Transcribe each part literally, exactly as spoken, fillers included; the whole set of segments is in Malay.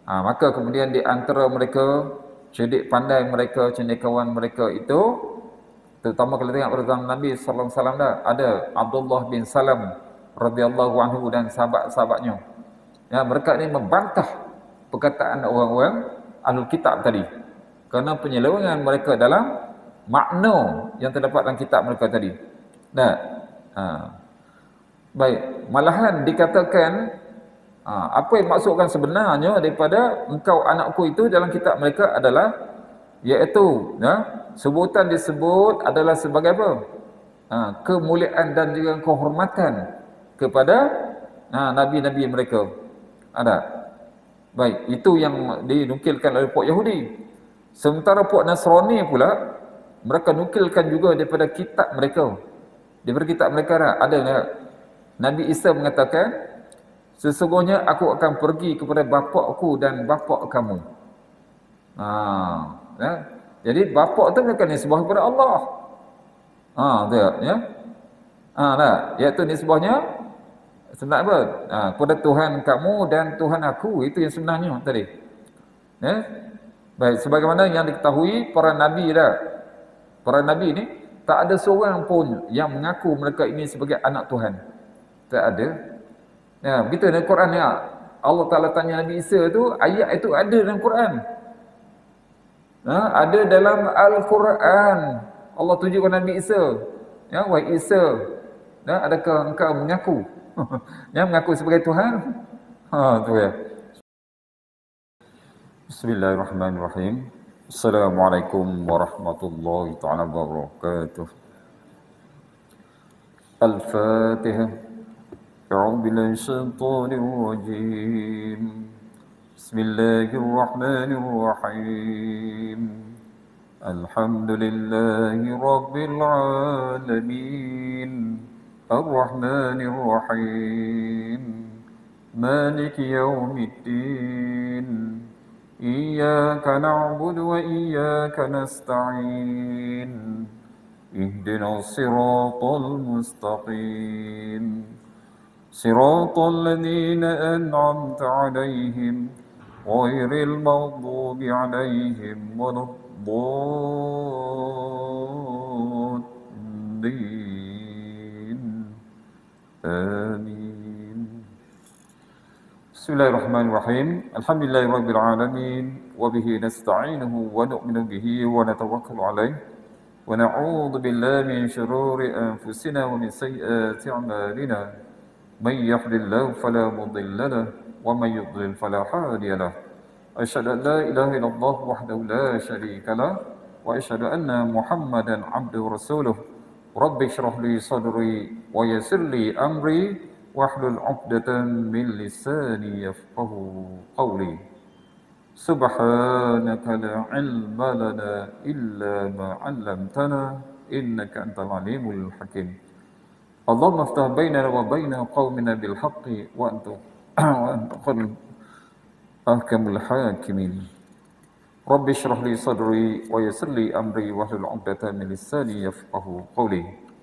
Ha, maka kemudian di antara mereka, cerdik pandai mereka, cendekiawan mereka itu, terutama kalau tengok pada zaman Nabi sallallahu alaihi wasallam dah, ada Abdullah bin Salam radhiyallahu anhu dan sahabat-sahabatnya. Ya, mereka ini membantah perkataan orang-orang Ahlul Kitab tadi. Kerana penyelewengan mereka dalam makna yang terdapat dalam kitab mereka tadi. Nah, ha. Baik, malahan dikatakan ha, apa yang maksudkan sebenarnya daripada engkau anakku itu dalam kitab mereka adalah iaitu ya, sebutan disebut adalah sebagai apa? Ha, kemuliaan dan juga kehormatan kepada ha, nabi-nabi mereka. Ada. Baik, itu yang dinukilkan oleh puak Yahudi. Sementara puak Nasrani pula mereka nukilkan juga daripada kitab mereka. Daripada kitab mereka ada Nabi Isa mengatakan, sesungguhnya aku akan pergi kepada bapakku dan bapak kamu. Ha, ya. Jadi bapak tu bukan nisbah kepada Allah. Ha, tu ya. Ha, nah, iaitu nisbahnya sebenarnya apa? Ha, kepada Tuhan kamu dan Tuhan aku, itu yang sebenarnya tadi. Ya. Baik, sebagaimana yang diketahui para nabi dah. Para nabi ni tak ada seorang pun yang mengaku mereka ini sebagai anak Tuhan. Tak ada. Ya, begitu dalam Quran ya. Allah Taala tanya Nabi Isa tu, ayat itu ada dalam Quran. Ha, ada dalam Al-Quran. Allah tunjukkan Nabi Isa. Ya, wahai Isa, ya, adakah engkau mengaku? Ya, mengaku sebagai Tuhan? Ha, tu ya. Bismillahirrahmanirrahim. Assalamualaikum warahmatullahi taala wabarakatuh. Al-Fatihah. أعوذ بالله من الشيطان الرجيم بسم الله الرحمن الرحيم الحمد لله رب العالمين الرحمن الرحيم مالك يوم الدين إياك نعبد وإياك نستعين اهدنا الصراط المستقيم صراط الذين أنعمت عليهم غير المغضوب عليهم ولا الضالين آمين بسم الله الرحمن الرحيم الحمد لله رب العالمين وبه نستعينه ونؤمن به ونتوكل عليه ونعوذ بالله من شرور أنفسنا ومن سيئات أعمالنا من يهد الله فلا مضل له ومن يضلل فلا هادي له أشهد أن لا إله إلا الله وحده لا شريك له وأشهد أن محمدا عبده ورسوله رب اشرح لي صدري ويسر لي أمري واحلل عقدة من لساني يفقهوا قولي سبحانك لا علم لنا إلا ما علمتنا إنك أنت العليم الحكيم اللهم افتح بيننا وبين قومنا بالحق وأنت وأنت خير أحكم الحاكمين رب اشرح لي صدري ويسر لي أمري واحلل عقدة من لساني يفقهوا قولي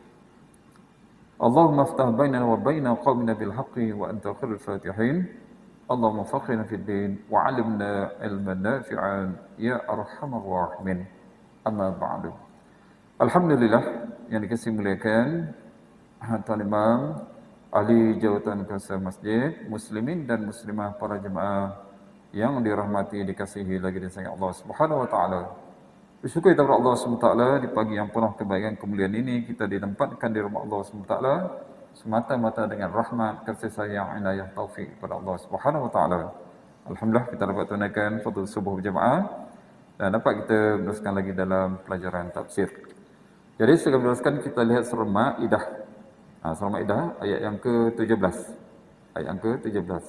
اللهم افتح بيننا وبين قومنا بالحق وأنت خير الفاتحين اللهم فقهنا في الدين وعلمنا علما نافعا يا أرحم الراحمين أما بعد Alhamdulillah yang dikasihi muliakan Tuan Imam, Ahli Jawatan Kuasa Masjid, Muslimin dan Muslimah para jemaah yang dirahmati, dikasihi lagi dan sayang Allah Subhanahu Wa Taala. Bersyukur kepada Allah Subhanahu Wa Taala di pagi yang penuh kebaikan kemuliaan ini kita ditempatkan di rumah Allah Subhanahu Wa Taala semata-mata dengan rahmat, kasih sayang, inayah, taufik kepada Allah Subhanahu Wa Taala. Alhamdulillah kita dapat tunaikan fardhu subuh berjemaah dan dapat kita meneruskan lagi dalam pelajaran tafsir. Jadi sebelum meneruskan kita lihat surah Maidah. Ha, surah Maidah ayat yang ke tujuh belas. Ayat yang ke tujuh belas.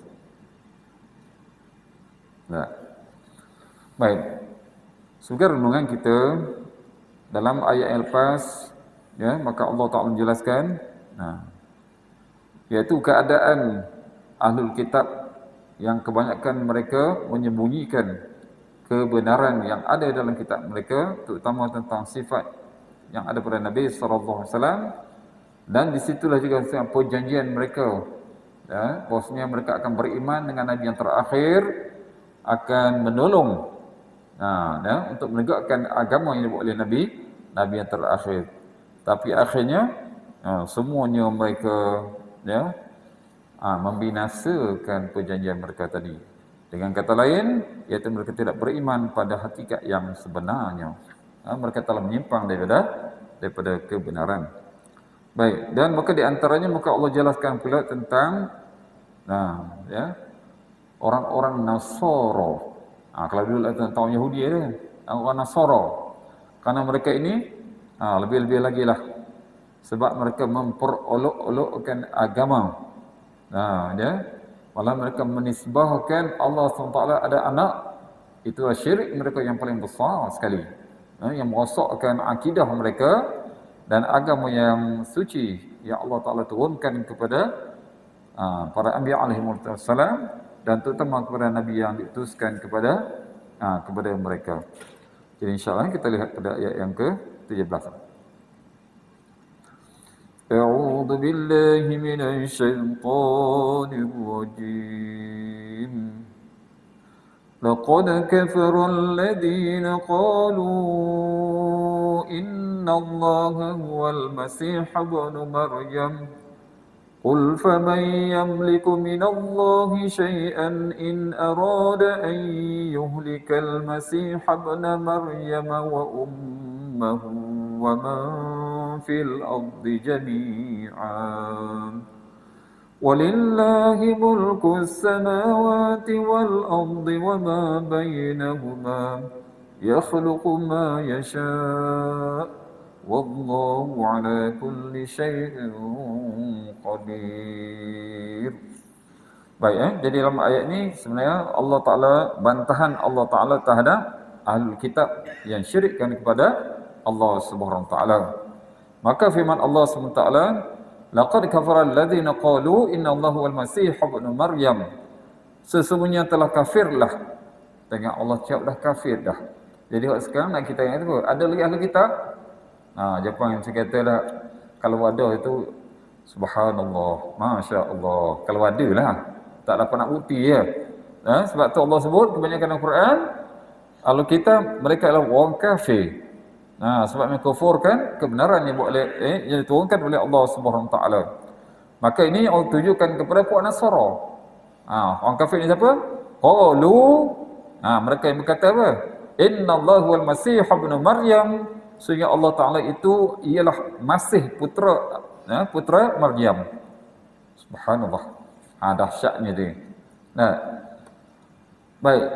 Nah. Baik. Sebagai renungan kita dalam ayat yang lepas, ya, maka Allah Taala menjelaskan, nah, iaitu keadaan Ahlul Kitab yang kebanyakan mereka menyembunyikan kebenaran yang ada dalam kitab mereka, terutama tentang sifat yang ada pada Nabi sallallahu alaihi wasallam. Dan disitulah juga perjanjian mereka, ya, bahwasanya mereka akan beriman dengan Nabi yang terakhir akan menolong nah, ya, untuk menegakkan agama yang dibuat oleh Nabi Nabi yang terakhir. Tapi akhirnya ha, semuanya mereka ya ha, membinasakan perjanjian mereka tadi. Dengan kata lain, iaitu mereka tidak beriman pada hakikat yang sebenarnya. Ha, mereka telah menyimpang daripada daripada kebenaran. Baik, dan maka di antaranya maka Allah jelaskan pula tentang nah, ya, orang-orang Nasara. Ha, kalau dulu tentang Yahudi dia, orang Nasara. Karena mereka ini ha, lebih-lebih lagi lah. Sebab mereka memperolok-olokkan agama. Nah, ya. Malah mereka menisbahkan Allah subhanahu wa taala ada anak. Itulah syirik mereka yang paling besar sekali. Ha, yang merosakkan akidah mereka dan agama yang suci yang Allah Taala turunkan kepada ha, para anbiya alaihi wassalam dan terutama kepada nabi yang diutuskan kepada ha, kepada mereka. Jadi insya-Allah kita lihat pada ayat yang ke tujuh belas. A'udzu billahi minasy syaithanir rajim. Laqad kafara alladziina qalu inna Allaha huwal Masih ibnu Maryam. قل فمن يملك من الله شيئا إن أراد أن يهلك المسيح ابن مريم وأمه ومن في الأرض جميعا ولله ملك السماوات والأرض وما بينهما يخلق ما يشاء Wallahu ala kulli syai'in qadir. Baik, eh? Jadi dalam ayat ini sebenarnya Allah Ta'ala, bantahan Allah Ta'ala terhadap Ahlul Kitab yang syirikkan kepada Allah Subhanahu Wa Ta'ala. Maka firman Allah Subhanahu Wa Ta'ala, laqad kafara alladhina qalu inna Allahu wal Masih ibnu Maryam. Sesungguhnya telah kafirlah. Tengok Allah cakap dah kafir dah. Jadi sekarang nak kita yang itu ada lagi ahli kitab. Ha, Jepang yang saya kata dah, kalau ada itu subhanallah, masya Allah. Kalau ada lah, tak dapat nak bukti ya. Ha, sebab tu Allah sebut kebanyakan Al-Quran, kalau kita mereka adalah orang kafir. Ha, sebab mereka kufurkan kebenaran yang buat oleh eh, yang diturunkan oleh Allah Subhanahu Taala. Maka ini Allah tujukan kepada puak Nasara. Ha, orang kafir ni siapa? Qalu, ha, mereka yang berkata apa? Inna Allahu wal Masih ibnu Maryam. Sehingga Allah Ta'ala itu ialah Masih putra ya, putra Maryam. Subhanallah. Ha, dahsyatnya dia. Nah, baik.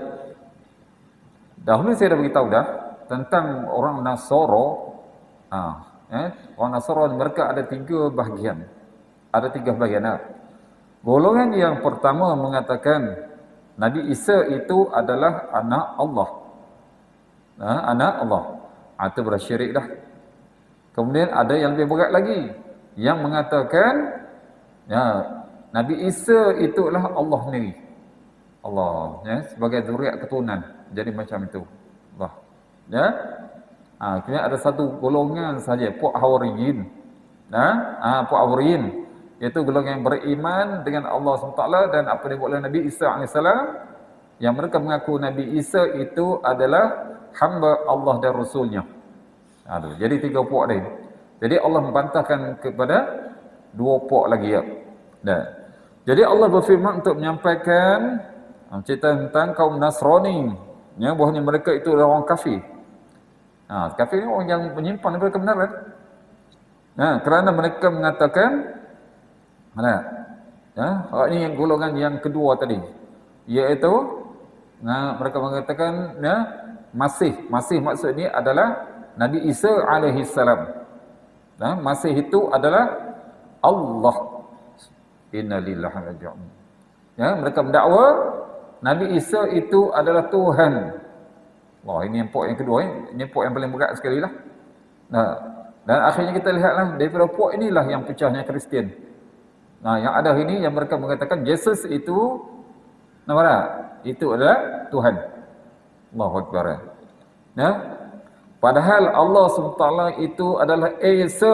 Dahulu saya dah beritahu dah tentang orang Nasara. Ha, eh, orang Nasara mereka ada tiga bahagian. Ada tiga bahagian. Ha. Golongan yang pertama mengatakan Nabi Isa itu adalah anak Allah. Ha, anak Allah. Itu bersyirik dah. Kemudian ada yang lebih berat lagi yang mengatakan ya, Nabi Isa itulah Allah sendiri. Allah ya, sebagai zuriat keturunan. Jadi macam itu. Allah. Ya. Ha, kemudian ada satu golongan saja, puak Hawariyin. Nah, ha, puak Hawariyin iaitu golongan yang beriman dengan Allah subhanahu wa taala dan apa yang dibuat oleh Nabi Isa alaihissalam, yang mereka mengaku Nabi Isa itu adalah hamba Allah dan Rasulnya. Aduh, jadi tiga puak dia. Jadi Allah membantahkan kepada dua puak lagi ya. Nah, jadi Allah berfirman untuk menyampaikan cerita tentang kaum Nasrani, ya, bahawa mereka itu adalah orang kafir. Ha, kafir ni orang yang menyimpan daripada kebenaran. Nah, kerana mereka mengatakan mana? Ya, ini yang golongan yang kedua tadi, iaitu nah, mereka mengatakan ya, Masih, Masih maksud ini adalah Nabi Isa alaihi salam. Nah, Masih itu adalah Allah. Innalillahi wa inna ilaihi raji'un. Ya, mereka mendakwa Nabi Isa itu adalah Tuhan. Wah, ini yang puak yang kedua, ini puak yang paling berat sekali lah. Nah, dan akhirnya kita lihatlah daripada puak inilah yang pecahnya Kristian. Nah, yang ada ini yang mereka mengatakan Yesus itu nama itu adalah Tuhan. Allahu Akbar. Ya. Padahal Allah subhanahu wa taala itu adalah Esa.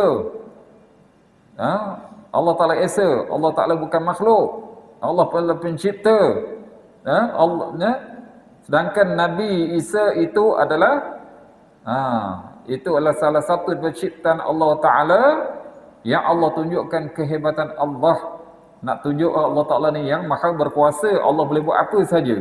Ya. Allah Taala Esa. Allah Taala bukan makhluk. Allah adalah pencipta. Ya. Allah ya. Sedangkan Nabi Isa itu adalah ha, itu adalah salah satu penciptaan Allah Ta'ala yang Allah tunjukkan kehebatan Allah. Nak tunjuk Allah Ta'ala ni yang maha berkuasa, Allah boleh buat apa saja.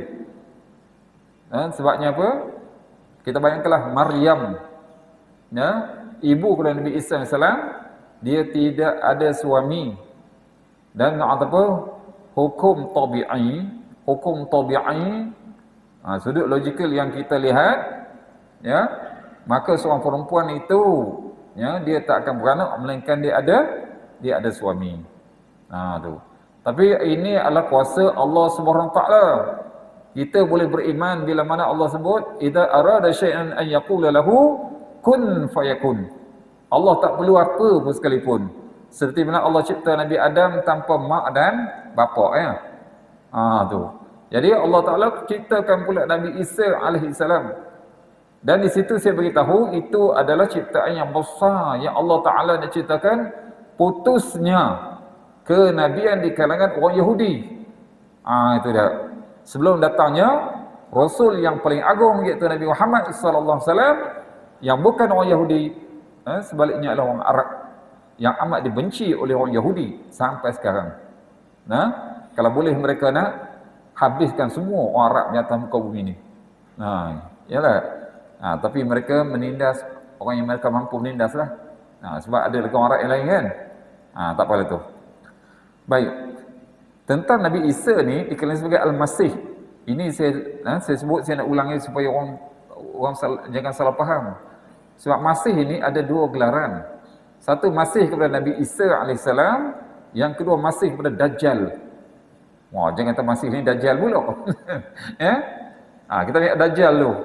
Ha, sebabnya apa? Kita bayangkanlah Maryam, ya, ibu kepada Nabi Isa alaihi salam, dia tidak ada suami. Dan apa? Hukum tabi'i, hukum tabi'i, ha, sudut logikal yang kita lihat, ya, maka seorang perempuan itu, ya, dia tak akan beranak melainkan dia ada dia ada suami. Ha, tu. Tapi ini adalah kuasa Allah Subhanahu Wa Taala. Kita boleh beriman bila mana Allah sebut idza arada syai'an an yaqula lahu kun fayakun. Allah tak perlu apa pun sekalipun. Seperti mana Allah cipta Nabi Adam tanpa mak dan bapa, ya. Ha, tu. Jadi Allah Taala ciptakan pula Nabi Isa alaihi salam. Dan di situ saya beritahu itu adalah ciptaan yang besar yang Allah Taala nak ciptakan putusnya kenabian di kalangan orang Yahudi. Ah, itu dia. Sebelum datangnya Rasul yang paling agung iaitu Nabi Muhammad sallallahu alaihi wasallam yang bukan orang Yahudi, eh, sebaliknya adalah orang Arab yang amat dibenci oleh orang Yahudi sampai sekarang. Nah, kalau boleh mereka nak habiskan semua orang Arab di atas muka bumi ini. Nah, yalah. Nah, tapi mereka menindas orang yang mereka mampu menindaslah. Nah, sebab ada lagi orang Arab yang lain kan. Ah, tak apa tu. Baik. Tentang Nabi Isa ni dikenali sebagai Al-Masih. Ini saya ha, saya sebut, saya nak ulangi supaya orang orang sal, jangan salah faham. Sebab Masih ini ada dua gelaran. Satu Masih kepada Nabi Isa alaihissalam, yang kedua Masih kepada Dajjal. Wah, jangan kata Masih ni Dajjal pula. Ya? Ha, kita lihat Dajjal tu.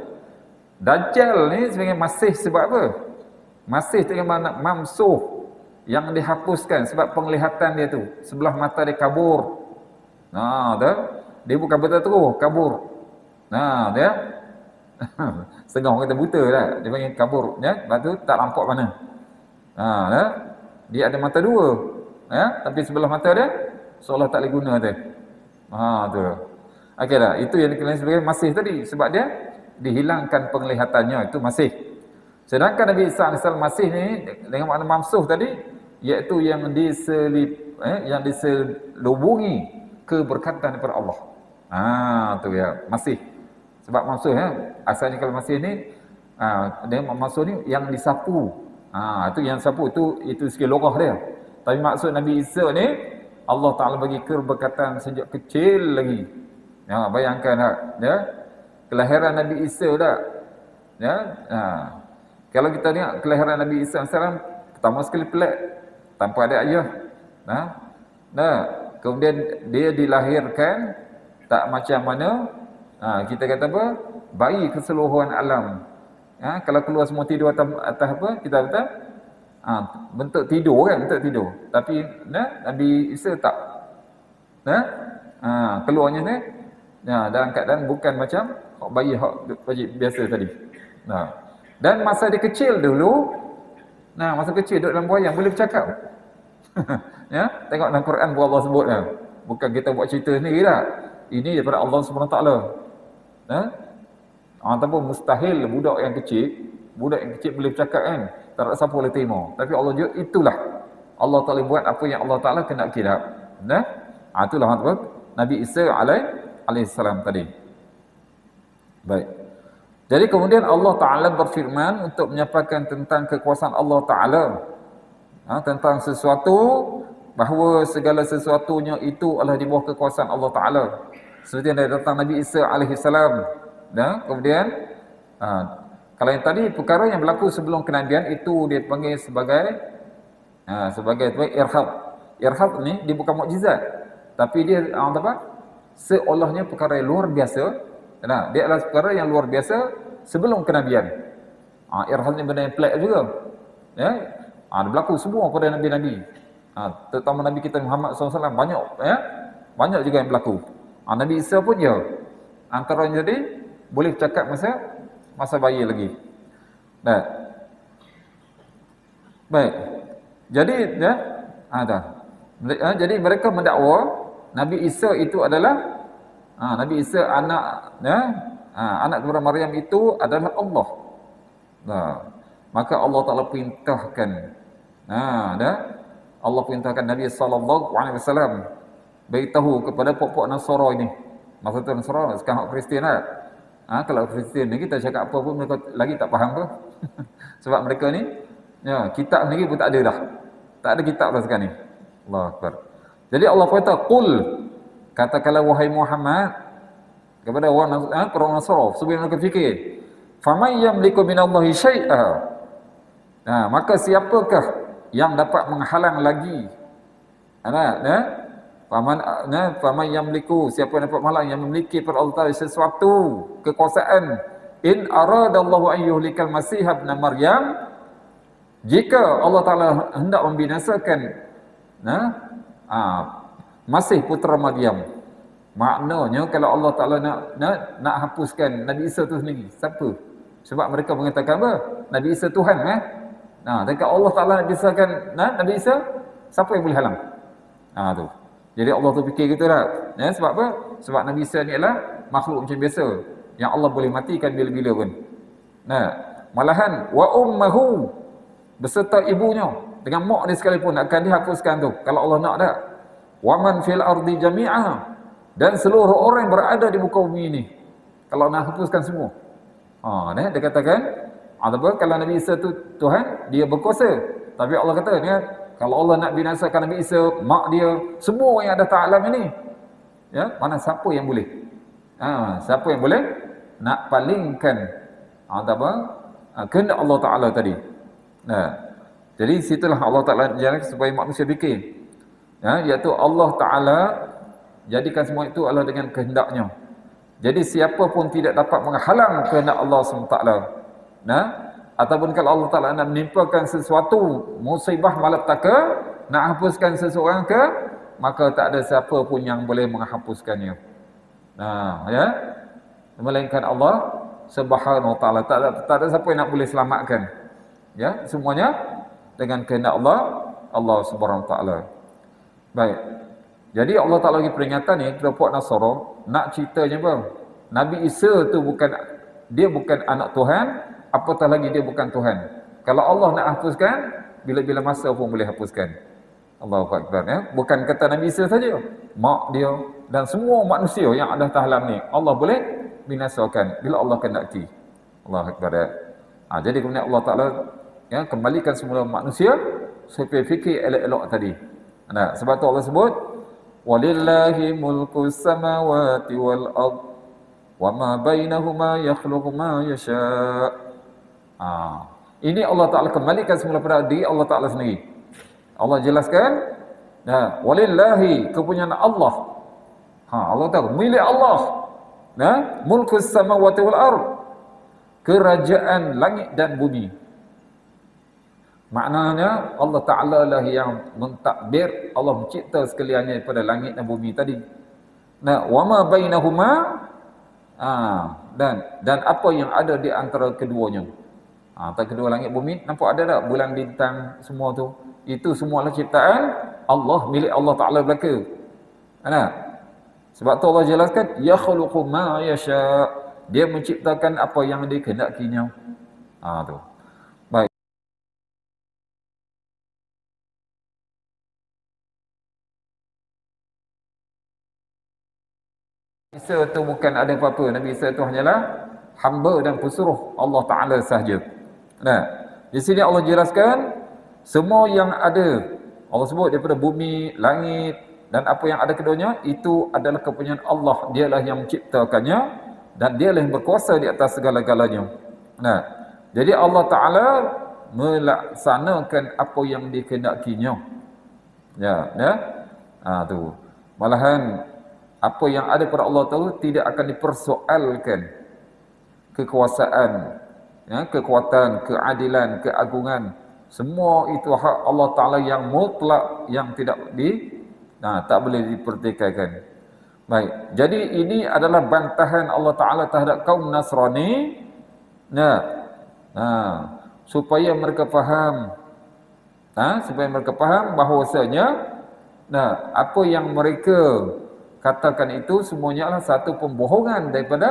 Dajjal ni sebagai Masih sebab apa? Masih tu yang mana mamsuh, yang dihapuskan sebab penglihatan dia tu, sebelah mata dia kabur. Nah, dah. Dia bukan betul terus, kabur. Nah, dia setengah orang kata buta dah, dia panggil kabur, ya. Lepas tu tak nampak mana. Nah, dah. Dia ada mata dua, ya, tapi sebelah mata dia seolah tak boleh guna dia. Ha, tu. Okey dah, itu yang dikenali sebagai Masih tadi, sebab dia dihilangkan penglihatannya, itu Masih. Sedangkan Nabi Isa alaihi salam Masih ni dengan makna mamsuh tadi, iaitu yang diselip eh, yang diselubungi keberkatan daripada Allah. Ah, tu ya, Masih. Sebab mamsuh, ya, asalnya kalau Masih ni ah, dia mamsuh ni yang disapu. Ah, itu yang sapu, itu itu sikit lorah dia. Tapi maksud Nabi Isa ni Allah Taala bagi keberkatan sejak kecil lagi. Ya, bayangkan tak, ya. Kelahiran Nabi Isa dah. Ya, ah. Kalau kita lihat kelahiran Nabi Isa alaihi salam, pertama sekali pelik, tanpa ada ayah. Nah, nah, kemudian dia dilahirkan tak macam mana, ha, kita kata apa, bayi keseluruhan alam. Ha, kalau keluar semua tidur atas, atas apa, kita kata ha, bentuk tidur kan, bentuk tidur. Tapi nah, Nabi Isa tak. Nah, ha, keluarnya ni, nah, dalam keadaan bukan macam bayi bayi biasa tadi. Nah. Dan masa dia kecil dulu, nah, masa kecil duduk dalam buayang boleh bercakap. Ya, tengok dalam Quran pun Allah sebut, ya. Bukan kita buat cerita sendiri tak. Ini daripada Allah Subhanahu Wa Taala. Ha? Ataupun mustahil budak yang kecil, budak yang kecil boleh bercakap kan. Tak ada siapa boleh terima. Tapi Allah juga itulah. Allah Taala buat apa yang Allah Taala kena kira. Nah, ha, itulah apa Nabi Isa alaihi salam tadi. Baik. Jadi kemudian Allah Ta'ala berfirman untuk menyampaikan tentang kekuasaan Allah Ta'ala, ha, tentang sesuatu, bahawa segala sesuatunya itu adalah di bawah kekuasaan Allah Ta'ala. Seperti yang datang Nabi Isa alaihi salam. Ya, kemudian ha, kalau yang tadi perkara yang berlaku sebelum kenabian itu dia panggil sebagai ha, sebagai irhab. Irhab ni dia bukan mukjizat, tapi dia apa? Seolahnya perkara yang luar biasa. Nah, dia adalah perkara yang luar biasa sebelum kenabian. Ah, ha, irham ni benda yang pelik juga. Ya. Ah, ha, berlaku semua pada nabi-nabi. Ah, ha, terutama Nabi kita Muhammad sallallahu alaihi wasallam banyak, ya. Banyak juga yang berlaku. Ah, ha, Nabi Isa pun ya. Antaranya jadi boleh bercakap masa masa bayi lagi. Nah. Baik. Jadi ya, ada. Ha, jadi mereka mendakwa Nabi Isa itu adalah Ha, Nabi Isa anak, ya, Ha, anak daripada Maryam itu adalah Allah. Nah, maka Allah Taala perintahkan. Nah, dah Allah perintahkan Nabi sallallahu alaihi wasallam beritahu kepada pokok Nasara ini. Masa tu Nasara sekarang Kristian lah. Ha, kalau Kristian ni kita cakap apa pun mereka lagi tak faham ke? Sebab mereka ni ya, kitab sendiri pun tak ada dah. Tak ada kitab dah sekarang ni. Allahu Akbar. Jadi Allah kata, "Qul," katakanlah wahai Muhammad kepada orang ha, orang Nasara sebelum mereka fikir, "Faman yamliku minallahi syai'a." Nah, maka siapakah yang dapat menghalang lagi? Ana, ya? Faman na faman yamliku, siapa yang dapat menghalang, yang memiliki pada Allah Taala sesuatu kekuasaan, in aradallahu an yuhlikal masih ibn Maryam, jika Allah Taala hendak membinasakan nah ah, Masih putera Maryam. Maknanya kalau Allah Taala nak nak nak hapuskan Nabi Isa tu sendiri, siapa? Sebab mereka mengatakan apa? Nabi Isa Tuhan eh. Nah, dan kalau Allah Taala nak binasakan nah, Nabi Isa, siapa yang boleh halang? Ah tu. Jadi Allah tu fikir gitulah. Ya, sebab apa? Sebab Nabi Isa ni adalah makhluk macam biasa yang Allah boleh matikan bila-bila pun. Nah, malahan wa ummuhu beserta ibunya dengan mak dia sekalipun akan dihapuskan tu kalau Allah nak dak. Wa man fil ardi jami'a, dan seluruh orang yang berada di muka bumi ini kalau nak hapuskan semua. Ha, nah, dia katakan ataupun kalau Nabi Isa tu Tuhan, dia berkuasa. Tapi Allah kata ni, kalau Allah nak binasakan Nabi Isa, mak dia, semua yang ada ta'alam ini, ya, mana siapa yang boleh? Ha, siapa yang boleh nak palingkan apa? Ha, kehendak Allah Taala tadi. Nah, jadi situlah Allah Taala jalan supaya manusia fikir. Ya, iaitu Allah Taala jadikan semua itu adalah dengan kehendaknya. Jadi siapa pun tidak dapat menghalang kehendak Allah subhanahu wa taala. Nah, ataupun kalau Allah Taala nak menimpakan sesuatu musibah malapetaka, nak hapuskan seseorang ke, maka tak ada siapa pun yang boleh menghapuskannya. Nah, ya. Melainkan Allah Subhanahu wa taala. Tak ada, tak ada siapa yang nak boleh selamatkan. Ya, semuanya dengan kehendak Allah, Allah Subhanahu wa taala. Baik. Jadi Allah Taala bagi peringatan ni kepada puak Nasara, nak ceritanya apa? Nabi Isa tu bukan, dia bukan anak Tuhan, apatah lagi dia bukan Tuhan. Kalau Allah nak hapuskan, bila-bila masa pun boleh hapuskan. Allahu Akbar, ya. Bukan kata Nabi Isa saja, mak dia dan semua manusia yang ada atas alam ni Allah boleh binasakan bila Allah kehendaki. Allahu Akbar, ya. Ha, jadi kemudian Allah Taala ya kembalikan semula manusia supaya fikir elok-elok tadi. Nah, sebab tu Allah sebut walillahi mulkus samawati wal ard wa ma bainahuma yakhluqu ma yasha. Ah, ini Allah Taala kembalikan semula pada diri Allah Taala sendiri. Allah jelaskan, nah, walillahi, kepunyaan Allah. Ha, Allah tahu milik Allah. Nah, mulkus samawati wal ard, kerajaan langit dan bumi. Maknanya Allah Ta'ala lah yang mentadbir, Allah mencipta sekaliannya daripada langit dan bumi tadi. Nah, wama bainahuma, ah, dan dan apa yang ada di antara keduanya. Ah, antara kedua langit bumi, nampak ada tak bulan bintang semua tu? Itu semualah ciptaan Allah, milik Allah Ta'ala belaka. Nah, sebab tu Allah jelaskan yakhluqu ma yasha, dia menciptakan apa yang dikehendakinya. Ah tu. Isa itu bukan ada apa-apa. Nabi Isa itu hanyalah hamba dan pesuruh Allah Ta'ala sahaja. Nah, di sini Allah jelaskan semua yang ada, Allah sebut daripada bumi, langit dan apa yang ada keduanya, itu adalah kepunyaan Allah. Dialah yang menciptakannya dan dialah yang berkuasa di atas segala-galanya. Nah, jadi Allah Ta'ala melaksanakan apa yang dikehendakinya. Ya, ya. Ah tu. Malahan apa yang ada pada Allah Taala tidak akan dipersoalkan. Kekuasaan, ya, kekuatan, keadilan, keagungan, semua itu hak Allah Taala yang mutlak, yang tidak di nah, tak boleh dipertikaikan. Baik. Jadi ini adalah bantahan Allah Taala terhadap kaum Nasrani. Nah, nah, supaya mereka faham. Nah, supaya mereka faham bahawasanya nah, apa yang mereka katakan itu semuanya adalah satu pembohongan daripada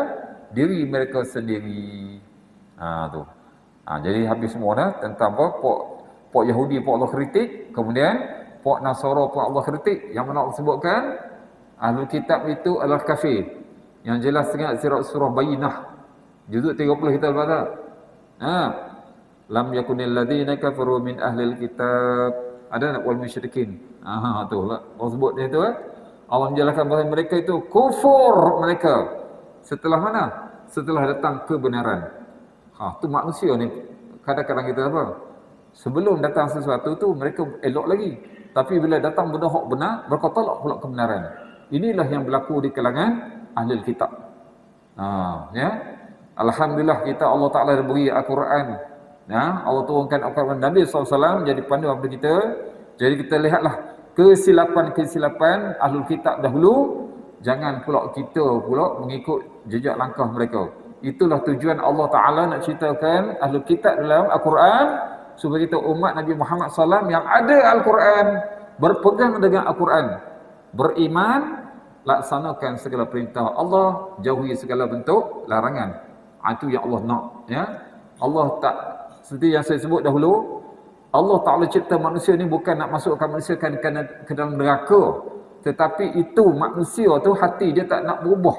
diri mereka sendiri. Ha tu. Ha, jadi habis semua dah tentang apa? Pok pok Yahudi pok Allah kritik, kemudian pok Nasara pok Allah kritik. Yang mana Allah sebutkan Ahlul Kitab itu adalah kafir. Yang jelas sangat surah surah Bayyinah. Juzuk tiga puluh kita baca. Ha. Lam yakunil ladzina kafaru min ahlil kitab ada nak wal musyrikin. Ha tu lah. Allah sebut dia tu eh. Allah menjelaskan bahawa mereka itu kufur mereka. Setelah mana? Setelah datang kebenaran. Ha tu manusia ni kadang-kadang kita apa? Sebelum datang sesuatu tu mereka elok lagi. Tapi bila datang benda hak benar, mereka tolak pula kebenaran. Inilah yang berlaku di kalangan ahlul kitab. Ha ya. Alhamdulillah kita Allah Taala beri Al-Quran. Ya, Allah turunkan Al-Quran Nabi sallallahu alaihi wasallam jadi panduan kepada kita. Jadi kita lihatlah kesilapan-kesilapan ahlul kitab dahulu, jangan pula kita pula mengikut jejak langkah mereka. Itulah tujuan Allah Taala nak ceritakan ahlul kitab dalam Al-Quran supaya kita umat Nabi Muhammad sallallahu alaihi wasallam yang ada Al-Quran, berpegang dengan Al-Quran, beriman, laksanakan segala perintah Allah, jauhi segala bentuk larangan. Itu yang Allah nak, ya. Allah tak seperti yang saya sebut dahulu, Allah Ta'ala cipta manusia ni bukan nak masukkan manusia kan ke dalam neraka, tetapi itu manusia tu hati dia tak nak berubah.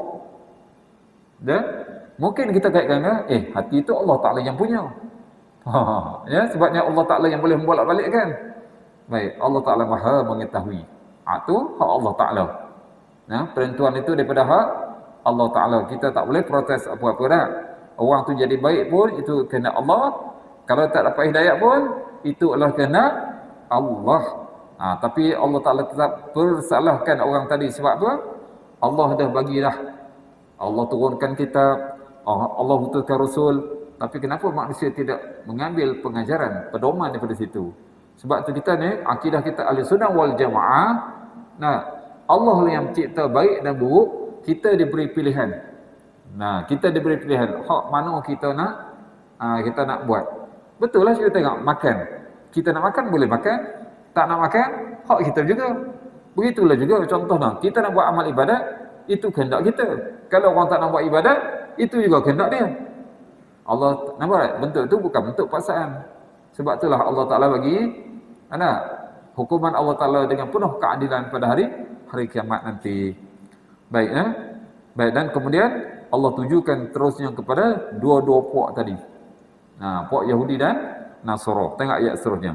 Dan mungkin kita kaitkan eh hati itu Allah Ta'ala yang punya. Ha, ya, sebabnya Allah Ta'ala yang boleh membolak-balikkan. Baik, Allah Ta'ala Maha mengetahui. Ha, tu hak Allah Ta'ala. Nah, penentuan itu daripada hak Allah Ta'ala. Kita tak boleh protes apa-apa dah. Orang tu jadi baik pun itu kehendak Allah. Kalau tak dapat hidayah pun itu adalah kehendak Allah. Ha, tapi Allah Ta'ala tetap persalahkan orang tadi. Sebab apa? Allah dah bagi dah. Allah turunkan kitab. Allah utuskan Rasul. Tapi kenapa manusia tidak mengambil pengajaran, pedoman daripada situ? Sebab tu kita ni, akidah kita ahli sunnah wal jamaah. Nah, Allah lah yang mencipta baik dan buruk. Kita diberi pilihan. Nah, kita diberi pilihan. Hak mana kita nak, aa, kita nak buat. Betul lah kita tengok makan. Kita nak makan boleh makan. Tak nak makan, hak kita juga. Begitulah juga contohnya. Kita nak buat amal ibadat, itu kehendak kita. Kalau orang tak nak buat ibadat, itu juga kehendak dia. Allah nampak bentuk itu bukan bentuk paksaan. Sebab itulah Allah Taala bagi ana hukuman Allah Taala dengan penuh keadilan pada hari hari kiamat nanti. Baik ya. Baik, dan kemudian Allah tujukan terusnya kepada dua-dua puak tadi. Nah, puak Yahudi dan Nasara. Tengok ayat seterusnya.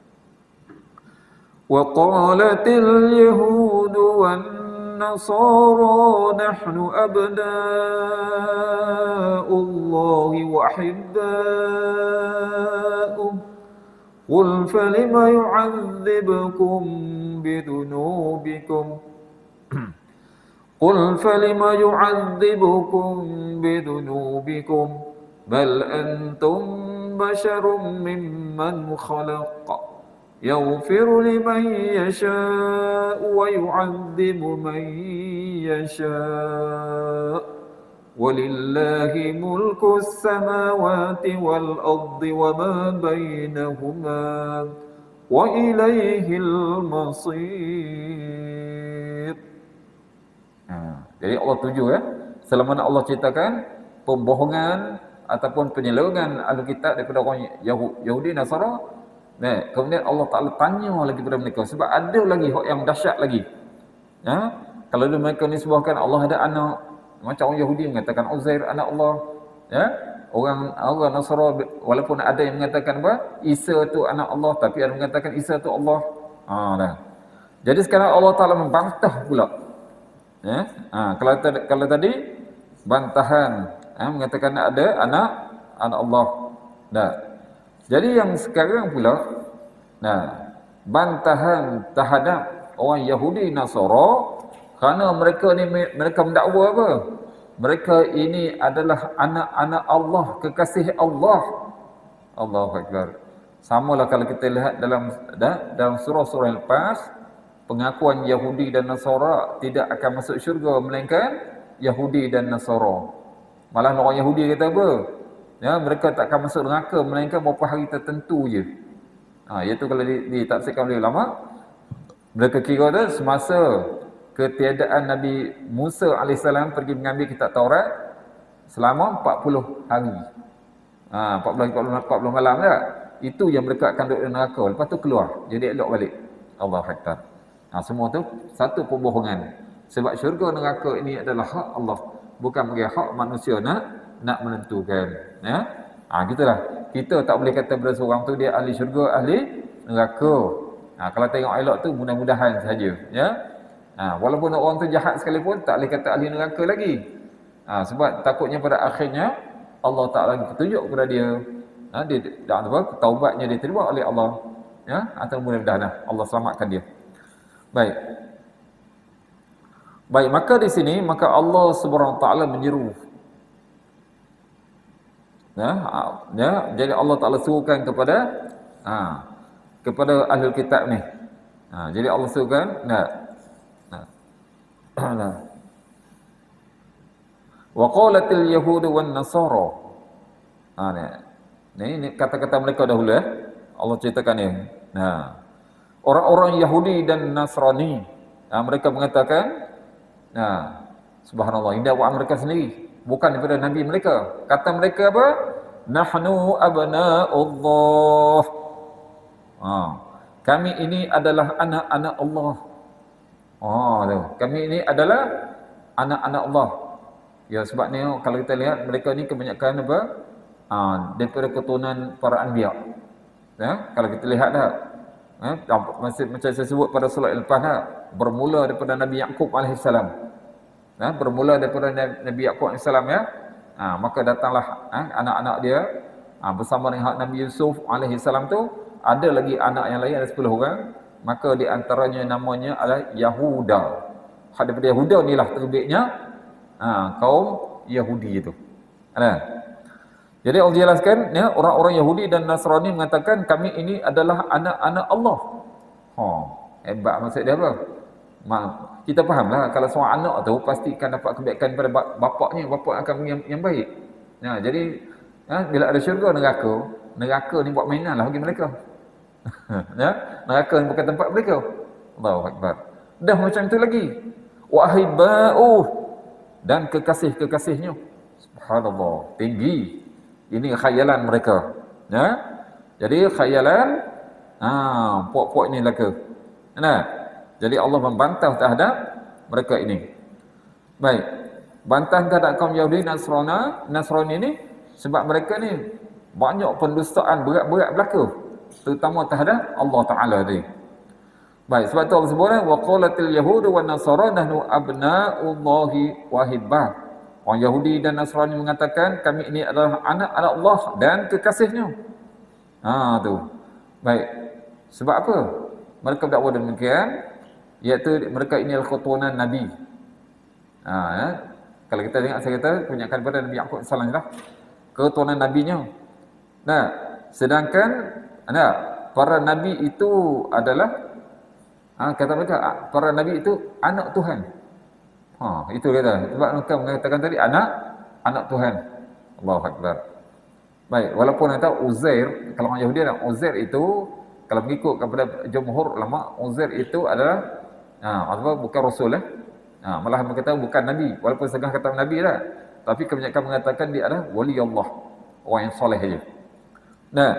Wa qalatil yahudu wan nasara nahnu abna'ullahi wa ahibba'uh. Qul falima yu'adzibukum bidunubikum. Qul falima yu'adzibukum bidunubikum. Bal antum basyarum mimman khalaq. Yaghfiru liman yasha'u wa yu'adzibu man yasha'. Walillahi mulku as-samawati wal ardi wa ma bainahuma wa ilaihil masir. Ha, jadi Allah tuju ya. Selama Allah ceritakan pembohongan ataupun penyelewengan ahli kitab daripada orang Yahudi Nasara, nah, kemudian Allah Taala tanya lagi kepada mereka sebab ada lagi hak yang dahsyat lagi. Ya, kalau mereka nisbahkan Allah ada anak, macam orang Yahudi mengatakan Uzair anak Allah, ya. Orang orang Nasara walaupun ada yang mengatakan apa? Isa tu anak Allah, tapi ada yang mengatakan Isa tu Allah. Ha dah. Jadi sekarang Allah Taala membantah pula. Ya. Ha, kalau kalau tadi bantahan, ha, mengatakan ada anak anak Allah. Dah. Jadi yang sekarang pula, nah, bantahan terhadap orang Yahudi Nasara kerana mereka ni mereka mendakwa apa? Mereka ini adalah anak-anak Allah, kekasih Allah. Allahu Akbar. Samalah kalau kita lihat dalam dalam surah-surah yang lepas, pengakuan Yahudi dan Nasara tidak akan masuk syurga melainkan Yahudi dan Nasara. Malah orang Yahudi kata apa? Ya, mereka tak akan masuk neraka melainkan beberapa hari tertentu je. Ha, iaitu kalau ditafsirkan oleh ulama, mereka kira tu semasa ketiadaan Nabi Musa alaihissalam pergi mengambil kitab Taurat, selama empat puluh hari. Ha, empat puluh, empat puluh malam tak? Itu yang mereka akan duduk di neraka. Lepas tu keluar. Jadi elok balik. Allahu Akbar. Ha, semua tu satu pembohongan. Sebab syurga neraka ini adalah hak Allah. Bukan bagi hak manusia nak nak menentukan. Ya? Ha, gitulah. Kita tak boleh kata pada seorang tu dia ahli syurga, ahli neraka. Ha, kalau tengok elok tu mudah-mudahan saja. Ya? Ha, walaupun orang tu jahat sekalipun tak boleh kata ahli neraka lagi. Ha, sebab takutnya pada akhirnya Allah tak lagi petunjuk kepada dia. Ha, dia tak apa, taubatnya dia terima oleh Allah. Ya, atau mudah-mudahan Allah selamatkan dia. Baik. Baik, maka di sini maka Allah Subhanahu Wa Taala menyeru. Ya, ya, jadi Allah Taala suruhkan kepada ha, kepada ahli kitab ni. Ha, jadi Allah suruhkan, nah. Nah. Wa qalatil yahud wan nasara. Ha, ni. Ni, ni kata-kata mereka dahulu eh. Allah ceritakan ni. Nah. Orang-orang Yahudi dan Nasrani, ha, mereka mengatakan, nah, subhanallah, ini dakwah mereka sendiri, bukan daripada nabi mereka. Kata mereka apa? Nahnu abna'ullah. Ha, kami ini adalah anak-anak Allah. Oh, tu. Kami ini adalah anak-anak Allah. Ya, sebab ni kalau kita lihat mereka ni kebanyakan apa? Ha, daripada keturunan para anbiya. Ya, kalau kita lihat dah. Ha, macam saya sebut pada slide lepas dah, bermula daripada Nabi Yaqub alaihissalam. Ha, bermula daripada Nabi Yaqub alaihissalam ya. Ha, maka datanglah ha, anak-anak dia ha, bersama dengan Nabi Yusuf alaihissalam tu, ada lagi anak yang lain, ada sepuluh orang. Maka di antaranya namanya adalah Yahuda. Hak daripada Yahuda inilah terbitnya ha, kaum Yahudi itu. Ada. Jadi Allah jelaskan ya, orang-orang Yahudi dan Nasrani mengatakan kami ini adalah anak-anak Allah. Ha, hebat maksud dia apa? Ma, kita fahamlah kalau seorang anak tu pasti akan dapat kebaikan pada bapaknya, bapak akan yang, yang baik. Ya, jadi ya, bila ada syurga neraka, neraka ni buat mainan lah bagi mereka. Ya, neraka ni bukan tempat mereka. Allahu Akbar. Dah macam tu lagi. Wa ahibau dan kekasih-kekasihnya. Subhanallah, tinggi. Ini khayalan mereka. Ya. Jadi khayalan ah ha, puak-puak ni laka. Nah. Jadi Allah membantah terhadap mereka ini. Baik. Bantah terhadap kaum Yahudi dan Nasrani, Nasrani ini sebab mereka ni banyak pendustaan berat-berat berlaku, terutama terhadap Allah Taala tadi. Baik, sebab tu Allah sebut wa qalatil yahudu wan nasara nahnu abna'ullahi wa hibbah. Orang Yahudi dan Nasrani mengatakan kami ini adalah anak-anak Allah dan kekasihnya. Ha tu. Baik. Sebab apa? Mereka berdakwah demikian, iaitu mereka ini adalah keturunan Nabi. Ha ya. Kalau kita tengok saya kata kebanyakan pada Nabi Yaqub salam lah. Keturunan nabinya. Nah, sedangkan nah, para nabi itu adalah ha, kata mereka para nabi itu anak Tuhan. Ha, itu kata. Sebab mereka mengatakan tadi anak anak Tuhan. Allahu Akbar. Baik, walaupun kata Uzair, kalau orang Yahudi dan Uzair itu kalau mengikut kepada jumhur ulama, Uzair itu adalah ha, apa bukan rasul eh. Ha, malah mereka kata bukan nabi, walaupun setengah kata nabi dah. Tapi kebanyakan mengatakan dia adalah wali Allah, orang yang soleh saja. Nah.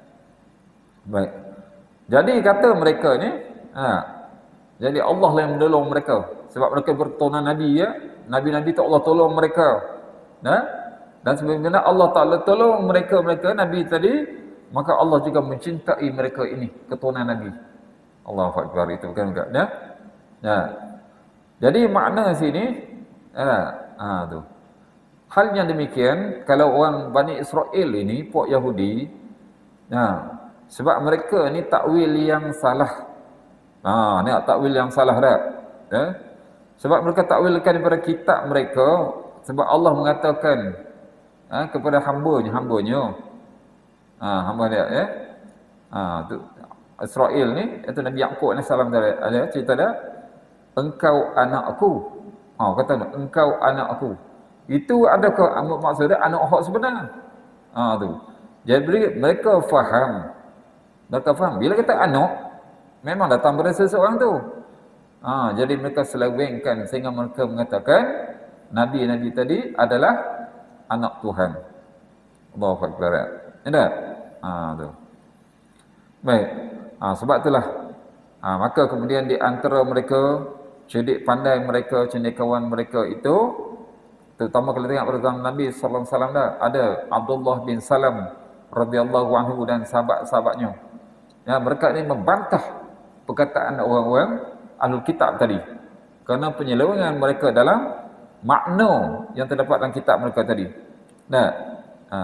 Baik. Jadi kata mereka ni, ha, jadi Allah lah yang menolong mereka. Sebab mereka berturunan Nabi ya. Nabi-Nabi tu Allah tolong mereka. Nah? Dan sebenarnya Allah Ta'ala tolong mereka-mereka Nabi tadi, maka Allah juga mencintai mereka ini, keturunan Nabi. Allahu Akbar, itu bukan enggak. Ya? Ya. Jadi makna sini, ha, ha, tu. Hal yang demikian, kalau orang Bani Israel ini, puak Yahudi, ha, sebab mereka ni takwil yang salah. Ha, ni takwil yang salah dah. Ya? Sebab mereka takwilkan daripada kitab mereka, sebab Allah mengatakan ha, kepada hamba-Nya, hamba-Nya. Ha, hamba dia ya. Ha, tu Israel ni, itu Nabi Yaqub alaihi salam ada cerita dah, engkau anakku. Ha, kata engkau anakku. Itu adakah maksudnya anak hak sebenar? Ha tu. Jadi mereka faham. Mereka faham bila kata anak memang datang pada seseorang tu. Ha, jadi mereka selewengkan sehingga mereka mengatakan nabi-nabi tadi adalah anak Tuhan. Allahu Akbar. Ada? Ah tu. Baik. Ah sebab itulah ah maka kemudian di antara mereka cerdik pandai mereka, cendekiawan mereka itu, terutama kalau tengok pada zaman Nabi sallallahu alaihi wasallam dah, ada Abdullah bin Salam radhiyallahu anhu dan sahabat-sahabatnya. Ya, mereka ini membantah perkataan orang-orang Ahlul Kitab tadi. Kerana penyelewengan mereka dalam makna yang terdapat dalam kitab mereka tadi. Nah, ha.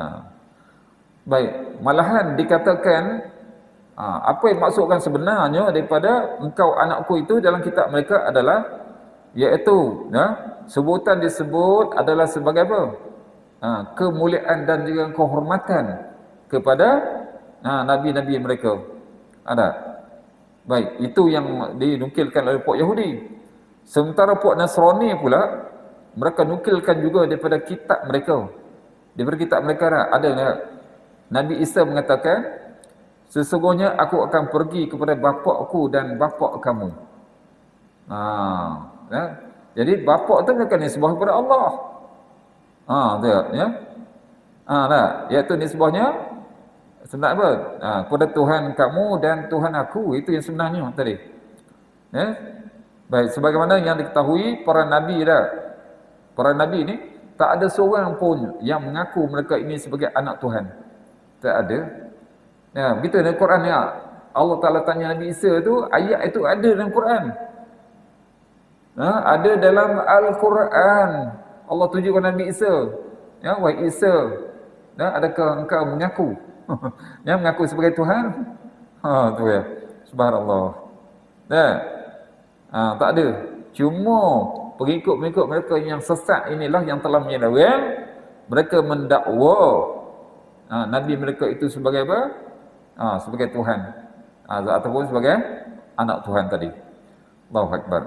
Baik, malahan dikatakan ha, apa yang maksudkan sebenarnya daripada engkau anakku itu dalam kitab mereka adalah iaitu ya, sebutan disebut adalah sebagai apa? Ha, kemuliaan dan juga kehormatan kepada ha, nabi-nabi mereka. Ada. Baik, itu yang dinukilkan oleh puak Yahudi. Sementara puak Nasrani pula, mereka nukilkan juga daripada kitab mereka. Daripada kitab mereka ada Nabi Isa mengatakan, sesungguhnya aku akan pergi kepada bapakku dan bapak kamu. Ha, ya. Jadi bapak tu mereka nisbah kepada Allah. Ha, tu ya. Ha, nah, iaitu nisbahnya sebenarnya apa? Ha, kepada Tuhan kamu dan Tuhan aku, itu yang sebenarnya tadi. Ya. Baik, sebagaimana yang diketahui para nabi dah. Para nabi ni tak ada seorang pun yang mengaku mereka ini sebagai anak Tuhan. Tak ada. Ya, begitu dalam Quran ya. Allah Taala tanya Nabi Isa tu, ayat itu ada dalam Quran. Ha, ada dalam Al-Quran. Allah tunjukkan Nabi Isa. Ya, wahai Isa, ya, adakah engkau mengaku? Yang mengaku sebagai Tuhan? Ha, tu ya. Subhanallah. Ya. Ha, tak ada. Cuma pengikut-pengikut mereka yang sesat inilah yang telah menyeleweng. Mereka mendakwa ha, Nabi mereka itu sebagai apa? Ha, sebagai Tuhan. Ha, ataupun sebagai anak Tuhan tadi. Allahu Akbar.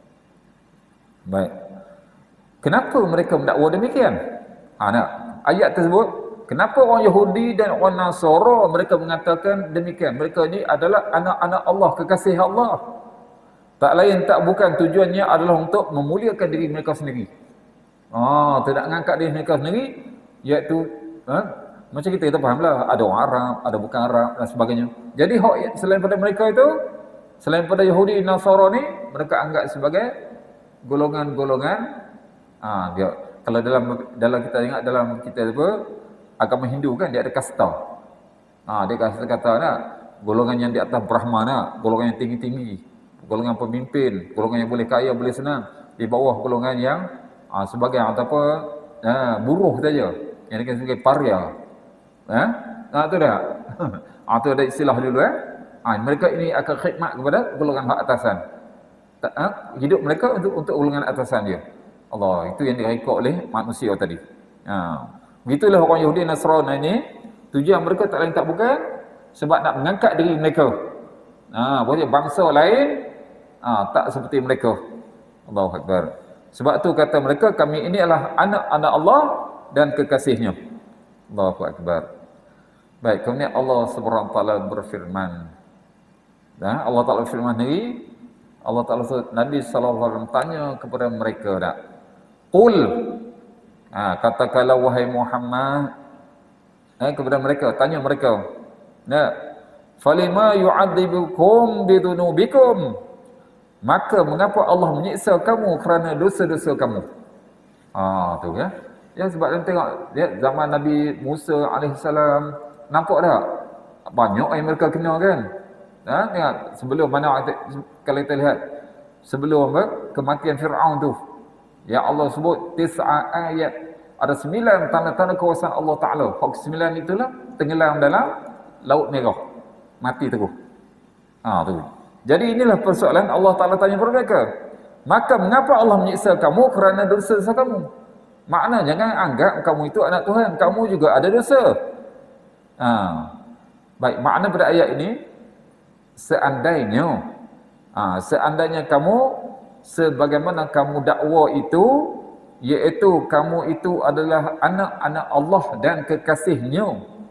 Baik. Kenapa mereka mendakwa demikian? Ha, nah, ayat tersebut, kenapa orang Yahudi dan orang Nasara mereka mengatakan demikian? Mereka ini adalah anak-anak Allah, kekasih Allah. Tak lain tak bukan tujuannya adalah untuk memuliakan diri mereka sendiri. Ah, tidak mengangkat diri mereka sendiri, iaitu ha, macam kita kita fahamlah, ada orang Arab, ada bukan Arab dan sebagainya. Jadi hak selain pada mereka itu, selain pada Yahudi dan Nasara ni, mereka anggap sebagai golongan-golongan ah dia kalau dalam dalam kita ingat dalam kita apa agama Hindu kan dia ada kasta. Ah dia kata kata nak golongan yang di atas Brahma nak, golongan yang tinggi-tinggi. Golongan pemimpin, golongan yang boleh kaya, boleh senang. Di bawah golongan yang aa, sebagai apa aa, buruh saja, yang dikenal sebagai paria. Ha? Nah, tu dah. Ah tu ada istilah dulu eh. Ah mereka ini akan khidmat kepada golongan hak atasan. Tak, ha? Hidup mereka untuk untuk golongan atasan dia. Allah, itu yang direkod oleh manusia tadi. Ha. Begitulah orang Yahudi Nasrani ini, tujuan mereka tak lain tak bukan sebab nak mengangkat diri mereka. Ha, boleh bangsa lain Ah, tak seperti mereka. Allahu Akbar. Sebab tu kata mereka, kami ini adalah anak-anak Allah dan kekasihnya. Allahu Akbar. Baik, kemudian Allah Subhanahu wa taala berfirman. Nah, Allah Taala berfirman ni, Allah Taala Nabi sallallahu alaihi wasallam tanya kepada mereka dak. Qul. Ah, katakanlah wahai Muhammad eh, kepada mereka, tanya mereka. Nah, falima yu'adzibukum bidunubikum? Maka mengapa Allah menyiksa kamu kerana dosa-dosa kamu? Ah tu ya. Ya sebab kita tengok ya, zaman Nabi Musa alaihissalam, nampak tak? Banyak yang mereka kena kan? Ha, tengok sebelum mana kalau kita lihat sebelum apa? Kematian Firaun tu. Ya Allah sebut tis'a ayat, ada sembilan tanda-tanda kuasaan Allah Taala. Hak sembilan itulah tenggelam dalam Laut Merah. Mati terus. Ah tu. Jadi inilah persoalan Allah Ta'ala tanya kepada mereka. Maka mengapa Allah menyiksa kamu kerana dosa-dosa kamu? Makna jangan anggap kamu itu anak Tuhan. Kamu juga ada dosa. Ha. Baik, makna pada ayat ini, seandainya, ha, seandainya kamu, sebagaimana kamu dakwa itu, iaitu kamu itu adalah anak-anak Allah dan kekasihnya.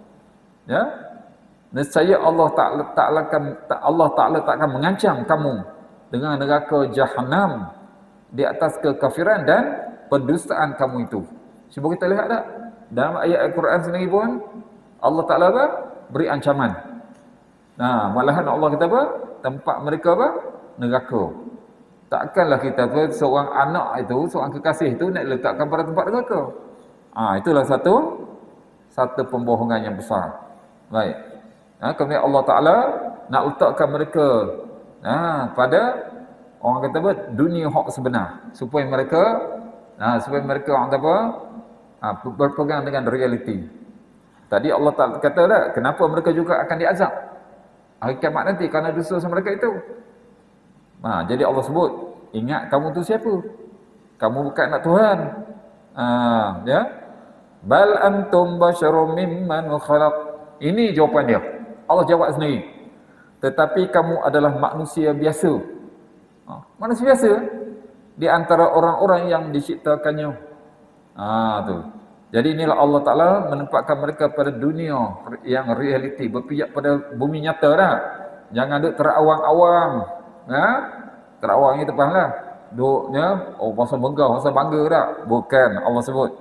Ya. Nescaya Allah Ta'ala Ta'ala akan Allah Ta'ala tak akan mengancam kamu dengan neraka Jahannam di atas kekafiran dan pendustaan kamu itu. Cuba kita lihat tak? dalam ayat Al-Quran sendiri pun Allah Ta'ala apa? Beri ancaman. Nah, malahan Allah kata apa? Tempat mereka apa? Neraka. Takkanlah kita apa, seorang anak itu, seorang kekasih itu nak letakkan pada tempat neraka. Ah, itulah satu satu pembohongan yang besar. Baik. Ha, kemudian Allah Ta'ala nak letakkan mereka ha, pada orang kata apa? Dunia hak sebenar. Supaya mereka ha, supaya mereka orang kata apa? Ha, berpegang dengan realiti. Tadi Allah Ta'ala kata dah, kenapa mereka juga akan diazab hari kiamat nanti kerana dosa mereka itu. Ha, jadi Allah sebut, ingat kamu tu siapa? Kamu bukan anak Tuhan. Ha, ya. Bal antum basyarum mimman khalaq. Ini jawapan dia. Allah jawab sendiri. Tetapi kamu adalah manusia biasa. Ha, manusia biasa di antara orang-orang yang diciptakannya. Ah, tu. Jadi inilah Allah Ta'ala menempatkan mereka pada dunia yang realiti, berpijak pada bumi nyata dah. Jangan duk terawang-awang. Ha? Terawang itu fahamlah. Duknya, oh masa bangga, masa bangga dah. Bukan, Allah sebut.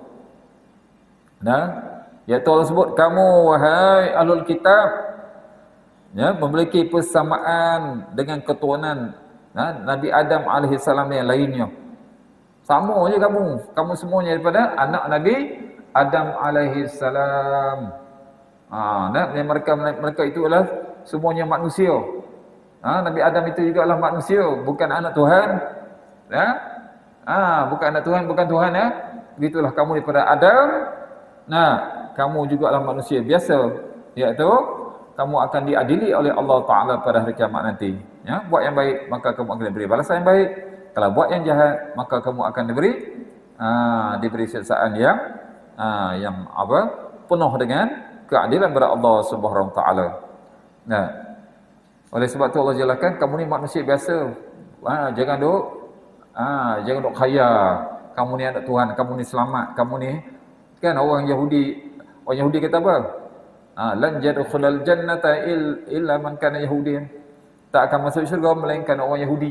Nah, iaitu Allah sebut, kamu wahai ahlul kitab, ya, memiliki persamaan dengan keturunan ha, Nabi Adam alaihi salam yang lainnya. Sama je kamu. Kamu semuanya daripada anak Nabi Adam alaihi salam. Ha, nah, mereka mereka itu adalah semuanya manusia. Ha, Nabi Adam itu juga adalah manusia, bukan anak Tuhan. Ya? Ha, bukan anak Tuhan, bukan Tuhan ya. Begitulah kamu daripada Adam. Nah, kamu juga adalah manusia biasa, iaitu kamu akan diadili oleh Allah Ta'ala pada hari kiamat nanti. Ya, buat yang baik maka kamu akan diberi balasan yang baik. Kalau buat yang jahat maka kamu akan diberi aa, diberi siksaan yang aa, yang apa? Penuh dengan keadilan daripada Allah Subhanahu Wa Taala. Nah, oleh sebab tu Allah jelaskan kamu ni manusia biasa. Ha, jangan duk ha, jangan duk kaya. Kamu ni anak Tuhan, kamu ni selamat, kamu ni kan orang Yahudi. Orang Yahudi kata apa? Ha, lan yadkhulul jannata illa man kana yahudiyan. Tak akan masuk syurga melainkan orang Yahudi.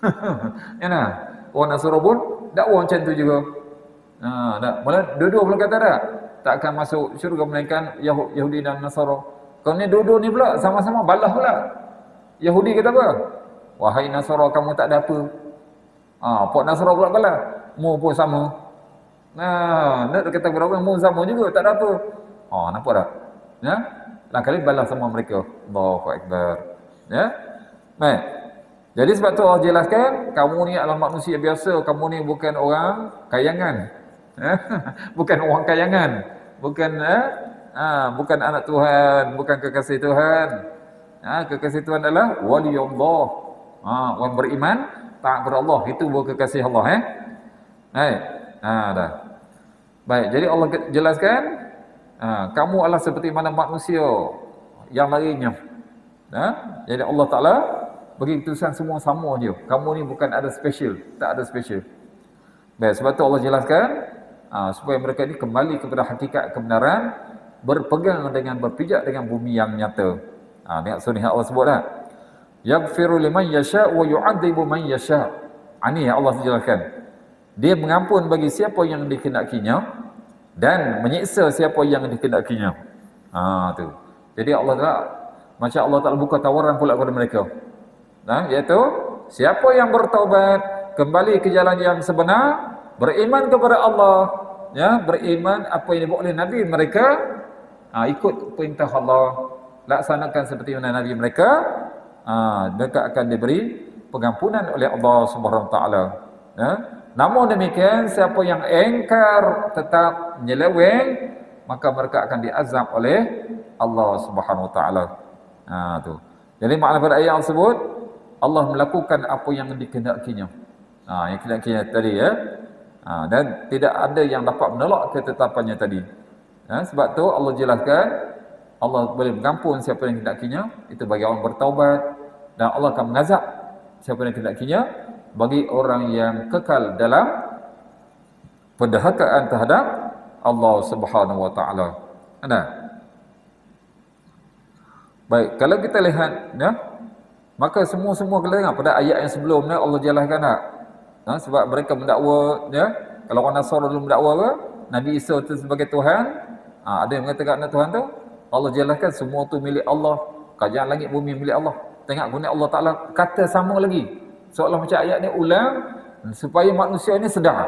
Ya nah. Orang Nasara pun dakwah macam tu juga. Ha, dah. Mula dua-dua belum kata dah. Tak akan masuk syurga melainkan Yahudi dan Nasara. Kau ni dua-dua ni pula sama-sama balah pula. Yahudi kata apa? Wahai Nasara, kamu tak ada apa. Ah, ha, Pok Nasara pula balah. Mu pun sama. Nah, nak kata berapa mu sama juga, tak ada apa. Oh, nampak tak? Ya? Lain kali balas sama mereka. Allahu Akbar. Ya? Baik. Jadi sebab tu Allah jelaskan, kamu ni adalah manusia biasa, kamu ni bukan orang kayangan. Bukan orang kayangan. Bukan eh? ha, bukan anak Tuhan, bukan kekasih Tuhan. Ha, kekasih Tuhan adalah waliullah. Ha, orang beriman taat kepada Allah, itu bukan kekasih Allah eh. Baik. Ha, dah. Baik, jadi Allah jelaskan, ha, kamu adalah seperti mana manusia yang lainnya. Ha? Jadi Allah Ta'ala bagi keputusan semua sama je. Kamu ni bukan ada special, tak ada special. Baik, sebab tu Allah jelaskan ha, supaya mereka ni kembali kepada hakikat kebenaran, berpegang dengan berpijak dengan bumi yang nyata. Ha, tengok surah Allah sebut dah. Yaghfiru liman yasha' wa yu'adzibu man yasha'. Ha, ni yang Allah jelaskan. Dia mengampun bagi siapa yang dikehendakinya dan menyiksa siapa yang dikehendakinya. Ha, tu. Jadi Allah Ta'ala, macam Allah Ta'ala buka tawaran pula kepada mereka. Nah, iaitu siapa yang bertaubat, kembali ke jalan yang sebenar, beriman kepada Allah, ya, beriman apa yang dibuat oleh Nabi mereka, ha, ikut perintah Allah, laksanakan seperti mana Nabi mereka, ha, mereka akan diberi pengampunan oleh Allah Subhanahu Wa Taala. Ya. Namun demikian, siapa yang engkar tetap menyeleweng, maka mereka akan diazab oleh Allah Subhanahu Wa Taala. Ha, tu. Jadi makna pada ayat tersebut, Allah melakukan apa yang dikehendakinya. Ha, yang dikehendakinya tadi ya. Ha, dan tidak ada yang dapat menolak ketetapannya tadi. Ha, sebab tu Allah jelaskan, Allah boleh mengampun siapa yang dikehendakinya, itu bagi orang bertaubat, dan Allah akan mengazab siapa yang dikehendakinya bagi orang yang kekal dalam penderhakaan terhadap Allah Subhanahu Wa Taala. Ada? Baik, kalau kita lihat ya, maka semua-semua kita tengok pada ayat yang sebelumnya Allah jelaskan tak? Ha, sebab mereka mendakwa ya, kalau orang Nasara dulu mendakwa apa? Nabi Isa itu sebagai Tuhan. Ha, ada yang mengatakan anak Tuhan tu, Allah jelaskan semua tu milik Allah. Kerajaan langit bumi milik Allah. Tengok guna Allah Ta'ala kata sama lagi. Seolah macam ayat ni ulang supaya manusia ni sedar.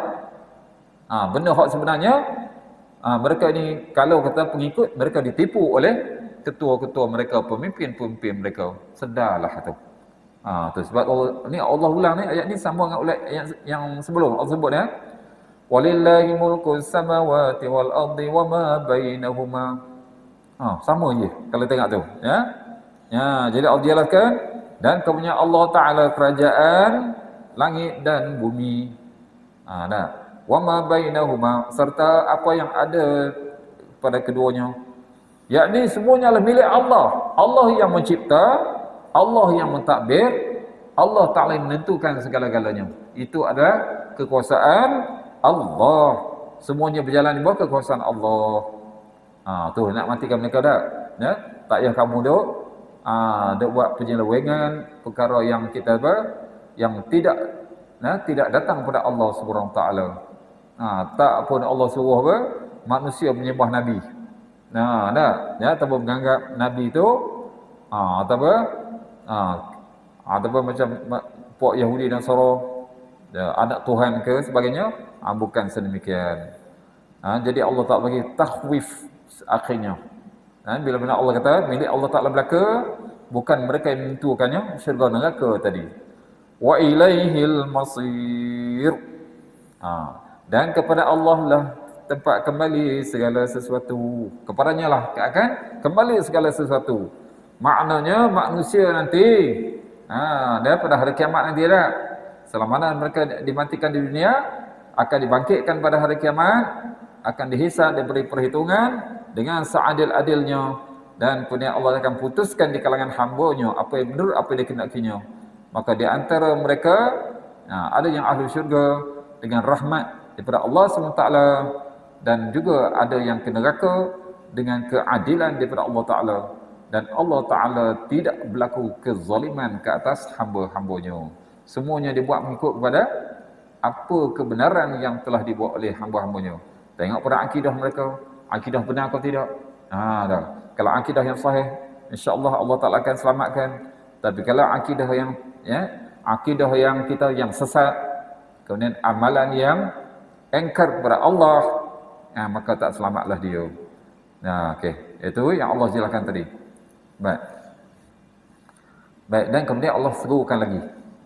Ha, benda hak sebenarnya, ha, mereka ni kalau kata pengikut, mereka ditipu oleh ketua-ketua mereka, pemimpin-pemimpin mereka. Sedarlah tu. Ha, tu sebab Allah, ni Allah ulang ni ayat ni sama dengan ayat yang, yang sebelum Allah sebut ya. Walillahi mulku samawati wal ardi wa ma bainahuma. Ha, sama je kalau tengok tu, ya. Ya, jadi Allah jelaskan dan kepunyaan Allah Taala kerajaan langit dan bumi. Ha, dah. Wa ma bainahuma, serta apa yang ada pada keduanya. Yakni semuanya adalah milik Allah. Allah yang mencipta, Allah yang mentadbir, Allah Ta'ala yang menentukan segala-galanya. Itu adalah kekuasaan Allah. Semuanya berjalan di bawah kekuasaan Allah. Ha, tu nak matikan mereka dah. Ya? Tak payah kamu duk ah duk buat penyelewengan perkara yang kita apa yang tidak nah, tidak datang kepada Allah Subhanahu Wa Taala. Ha, tak pun Allah suruh apa manusia menyembah nabi. Nah, dah ya ataupun menganggap nabi itu ah atau apa ah ataupun macam puak Yahudi dan Nasara ya, anak Tuhan ke sebagainya, ah, bukan sedemikian. Ha, jadi Allah tak bagi takhwif akhirnya. Ha, bila benar Allah kata milik Allah Taala belaka, bukan mereka yang menentukannya, syurga neraka tadi. Wa ilaihil masir. Ha, dan kepada Allah lah tempat kembali segala sesuatu. Kepadanya lah akan kembali segala sesuatu. Maknanya manusia nanti ha, dan pada hari kiamat nanti dah. Selama mana mereka dimatikan di dunia, akan dibangkitkan pada hari kiamat, akan dihisab, diberi perhitungan dengan seadil-adilnya, dan kemudian Allah akan putuskan di kalangan hamba-Nya apa yang benar, apa yang dikenakinya. Maka di antara mereka ha, ada yang ahli syurga dengan rahmat daripada Allah subhanahu wa taala, dan juga ada yang ke neraka dengan keadilan daripada Allah Ta'ala. Dan Allah Ta'ala tidak berlaku kezaliman ke atas hamba-hambanya. Semuanya dibuat mengikut kepada apa kebenaran yang telah dibuat oleh hamba-hambanya. Tengok pada akidah mereka, akidah benar atau tidak. Ha, dah. Kalau akidah yang sahih, insya-Allah Allah Ta'ala akan selamatkan. Tapi kalau akidah yang ya, akidah yang kita yang sesat, kemudian amalan yang engkar kepada Allah, ha, maka tak selamatlah dia. Nah, okey. Itu yang Allah jelaskan tadi. Baik. Baik, dan kemudian Allah serukan lagi.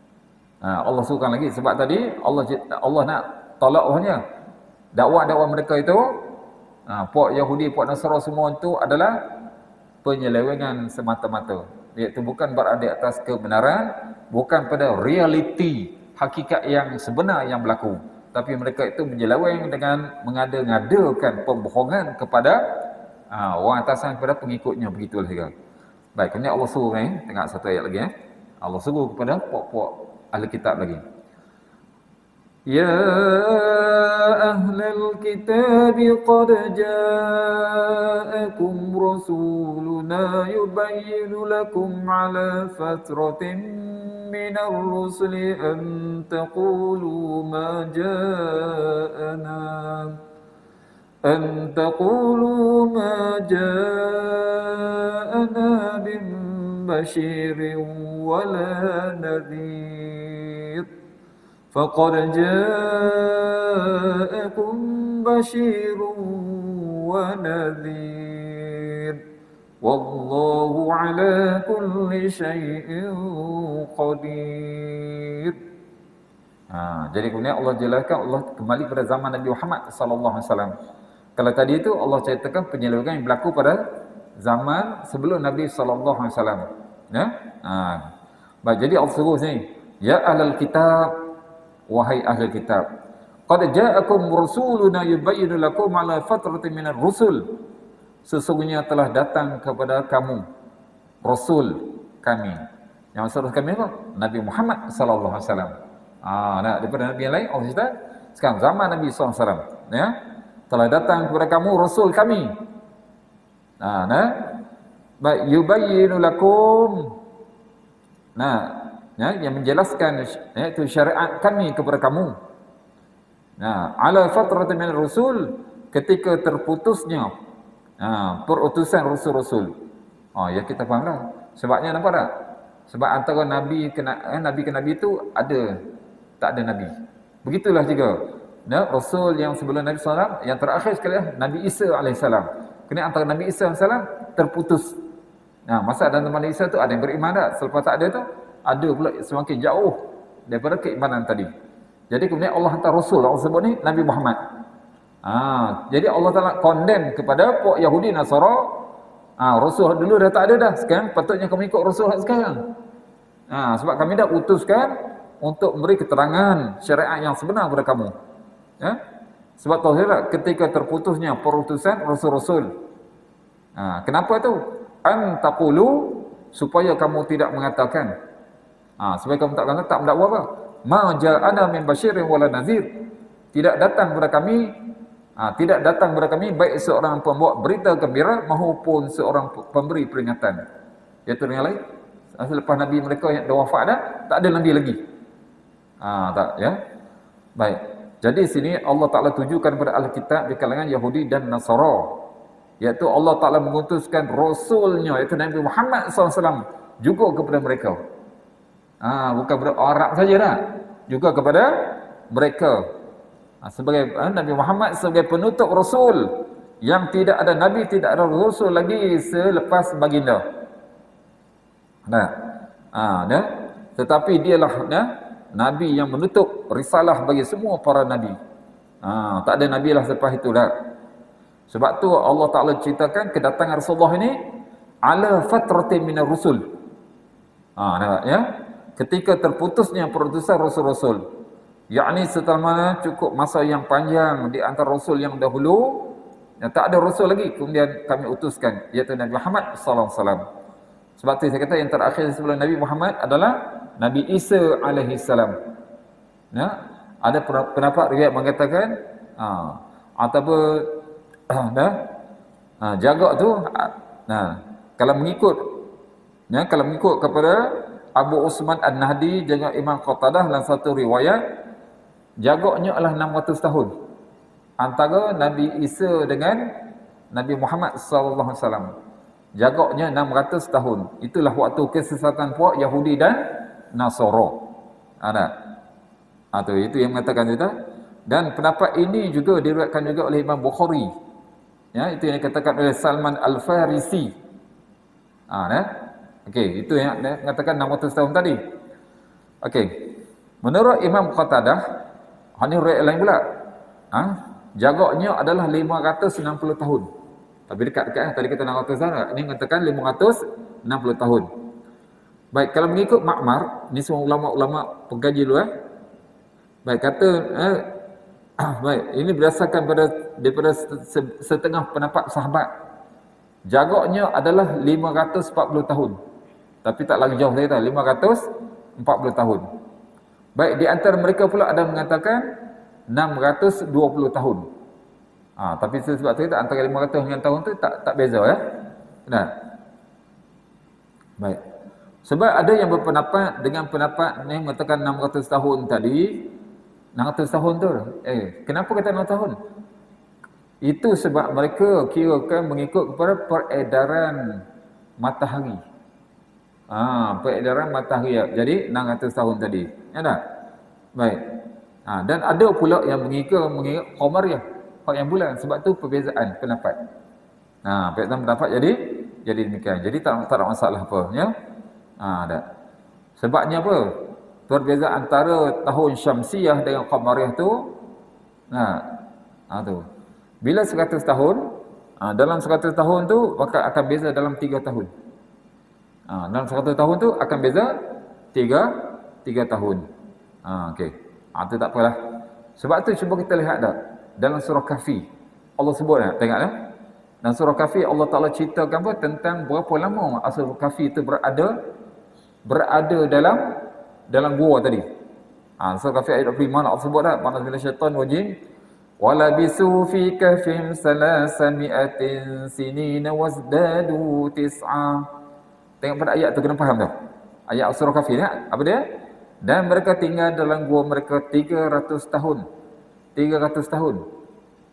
Ha, Allah serukan lagi sebab tadi Allah Allah nak tolak orangnya. Dakwah-dakwah mereka itu, ha, puak Yahudi, puak Nasara semua itu adalah penyelewengan semata-mata. Iaitu bukan berada di atas kebenaran, bukan pada realiti hakikat yang sebenar yang berlaku. Tapi mereka itu menyeleweng dengan mengada-ngadakan pembohongan kepada ha, orang atasan, kepada pengikutnya. Begitulah juga. Baik, kemudian Allah suruh ni, tengok satu ayat lagi. Eh. Allah suruh kepada puak-puak ahli kitab lagi. Ya ahlal kitab qad ja'akum rasuluna yubayyinu lakum ala fatratin من الرسل أن تقولوا ما جاءنا أن تقولوا ما جاءنا من بشير ولا نذير فقد جاءكم بشير ونذير Wallahu ala kulli syai'in qadir. Ha, jadi kemudian Allah jelaskan, Allah kembali pada zaman Nabi Muhammad sallallahu alaihi wasallam. Kalau tadi itu Allah ceritakan penyelewengan yang berlaku pada zaman sebelum Nabi sallallahu alaihi wasallam. Ya? Ha. Baik, jadi Allah suruh sini, ya ahlal kitab, wahai ahli kitab, qad ja'akum rasuluna yubayyinu lakum ala fatratin minar rusul. Sesungguhnya telah datang kepada kamu Rasul kami. Yang maksud kami apa? Nabi Muhammad sallallahu alaihi wasallam. Ah, nah, daripada Nabi yang lain Allah cerita sekarang zaman Nabi sallallahu alaihi wasallam, ya. Telah datang kepada kamu Rasul kami. Nah, nah. Baik, yubayyinu lakum. Nah, ya, yang menjelaskan iaitu syariat kami kepada kamu. Nah, ala fatratin min rasul, ketika terputusnya ha, perutusan rasul-rasul. Ha, ya kita faham dah. Sebabnya nampak tak? Sebab antara nabi ke eh, nabi ke nabi itu ada, tak ada nabi. Begitulah juga. Ya, rasul yang sebelum Nabi sallallahu alaihi wasallam, yang terakhir sekali Nabi Isa alaihissalam. Kena antara Nabi Isa alaihissalam terputus. Nah, masa dalam Nabi Isa tu ada yang beriman tak? Selepas tak ada tu, ada pula semakin jauh daripada keimanan tadi. Jadi kemudian Allah hantar rasul, Allah sebut ni Nabi Muhammad. Ah, jadi Allah Taala condemn kepada puak Yahudi Nasara. Ah, rasul dulu dah tak ada dah. Sekarang patutnya kamu ikut rasul sekarang. Ah, sebab kami dah utuskan untuk memberi keterangan syariat yang sebenar kepada kamu. Ya? Sebab tahu tak, ketika terputusnya perutusan rasul-rasul. Ha, kenapa tu? An taqulu, supaya kamu tidak mengatakan. Ha, supaya kamu tak kata tak mendakwa apa? Ma ja'ana min basyirin wala nadhir. Tidak datang kepada kami, ha, tidak datang kepada kami baik seorang pembawa berita gembira maupun seorang pemberi peringatan. Iaitu dengan lain, selepas nabi mereka yang dah wafat dah, tak ada nabi lagi. Ha, tak ya. Baik. Jadi sini Allah Ta'ala tujukan kepada ahli kitab di kalangan Yahudi dan Nasara. Iaitu Allah Ta'ala mengutuskan Rasulnya, iaitu Nabi Muhammad sallallahu alaihi wasallam juga kepada mereka. Ha, bukan kepada Arab saja dah, juga kepada mereka. Ha, sebagai ha, Nabi Muhammad sebagai penutup Rasul. Yang tidak ada Nabi, tidak ada Rasul lagi selepas baginda. Nah, ha, nah. Tetapi dialah nah, Nabi yang menutup risalah bagi semua para Nabi. Ha, tak ada Nabi lah selepas itu dah. Sebab tu Allah Ta'ala ceritakan kedatangan Rasulullah ini ala fatratin minar rusul. Ha, nampak ya? Ketika terputusnya perutusan Rasul-Rasul. Yakni setelah mana cukup masa yang panjang di antara Rasul yang dahulu, yang tak ada Rasul lagi, kemudian kami utuskan, iaitu Nabi Muhammad sallallahu alaihi wasallam. Sebab tu saya kata yang terakhir sebelum Nabi Muhammad adalah Nabi Isa alaihi salam. Ya, ada pendapat riwayat mengatakan ha, ataupun dah ha, jaga tu nah kalau mengikut ya kalau mengikut kepada Abu Usman An-Nahdi dan Imam Qatadah dalam satu riwayat, jaganya adalah enam ratus tahun antara Nabi Isa dengan Nabi Muhammad sallallahu alaihi wasallam. Jaganya enam ratus tahun. Itulah waktu kesesatan puak Yahudi dan Nasara. Ada. Atau itu yang mengatakan kita. Dan pendapat ini juga diriwayatkan juga oleh Imam Bukhari. Ya, itu yang dikatakan oleh Salman Al-Farisi. Ah, nah. Okey, itu yang mengatakan enam ratus tahun tadi. Okey. Menurut Imam Qatadah, ini riwayat lain pula. Ah, jaganya adalah lima ratus enam puluh tahun. Tapi dekat-dekat tadi kita enam ratus tahun, ini mengatakan lima ratus enam puluh tahun. Baik, kalau mengikut Ma'mar, ni semua ulama-ulama pengkaji dulu eh. Baik, kata eh, baik, ini berdasarkan pada daripada setengah pendapat sahabat. Jaganya adalah lima ratus empat puluh tahun. Tapi tak lagi jauh saya tahu, lima ratus empat puluh tahun. Baik, di antara mereka pula ada mengatakan enam ratus dua puluh tahun. Ha, tapi sebab tu antara lima ratus dengan tahun tu tak tak beza ya. Benar. Baik. Sebab ada yang berpendapat dengan pendapat ni mengatakan enam ratus tahun tadi, enam ratus tahun tu. Eh, kenapa kata enam tahun? Itu sebab mereka kirakan mengikut kepada peredaran matahari. Ah, ha, peredaran matahari. Jadi enam ratus tahun tadi. Ya tak? Baik. Ha, dan ada pula yang mengikut mengikut Qamariyah, hak yang bulan. Sebab tu perbezaan pendapat. Nah, ha, perbezaan pendapat jadi jadi demikian. Jadi tak tak ada masalah apa, ya. Ah, ha, ada. Sebabnya apa? Perbezaan antara tahun Syamsiyah dengan Qamariyah tu, nah, ha, tu. Bila seratus tahun, ha, dalam seratus tahun tu maka akan beza dalam tiga tahun. Ha, dalam seratus tahun tu akan beza tiga tiga tahun. Ha, okey. Ha, tu tak apalah. Sebab tu cuba kita lihat dah dalam surah Kahfi. Allah sebut dah, tengok dah. Dalam surah Kahfi Allah Taala ceritakan apa tentang berapa lama surah Kahfi itu berada berada dalam dalam gua tadi. Ha, surah Kahfi ayat dua puluh lima Allah sebut dah, mana bila syaitan wajib wala bisu fi kahfihim salasami'atin sinina wazdadu tis'a. Tengok pada ayat tu kena faham tu. Ayat surah Kahfi ni apa dia? Dan mereka tinggal dalam gua mereka tiga ratus tahun. tiga ratus tahun.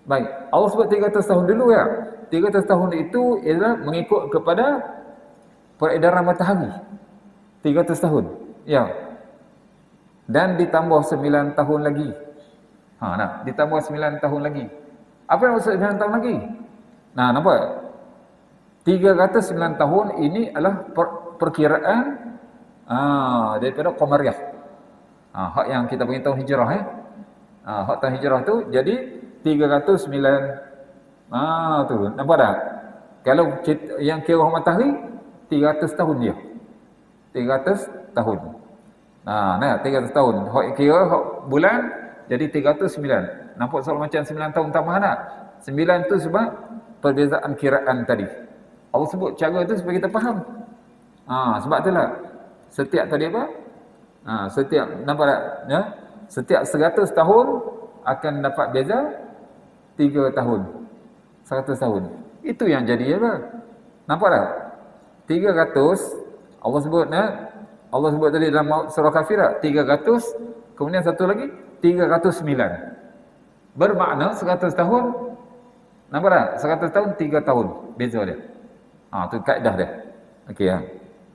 Baik, Allah sebut tiga ratus tahun dulu ya. tiga ratus tahun itu ialah mengikut kepada peredaran matahari. tiga ratus tahun. Ya. Dan ditambah sembilan tahun lagi. Ha, nah, ditambah sembilan tahun lagi. Apa yang maksud sembilan tahun lagi? Nah, nampak? tiga ratus sembilan tahun ini adalah per, perkiraan ah, daripada Qamariyah. Ah, hak yang kita panggil tahun hijrah eh. Ah, hak tahun hijrah tu jadi tiga ratus sembilan. Ah tu, nampak tak? Kalau yang kira matahari tiga ratus tahun dia. tiga ratus tahun. Nah, nah tiga ratus tahun. Hak kira hak bulan jadi tiga ratus sembilan. Nampak soal macam sembilan tahun tambahan tak? sembilan tu sebab perbezaan kiraan tadi. Allah sebut cara tu supaya kita faham. Ah, sebab itulah setiap tadi apa? Ah, setiap nampak tak? Ya? Setiap seratus tahun akan dapat beza tiga tahun. seratus tahun. Itu yang jadi apa? Nampak tak? tiga ratus Allah sebut ya? Allah sebut tadi dalam surah Kafir tiga ratus, kemudian satu lagi tiga ratus sembilan. Bermakna seratus tahun. Nampak tak? seratus tahun tiga tahun beza dia. Ah tu kaedah dia. Okey ya.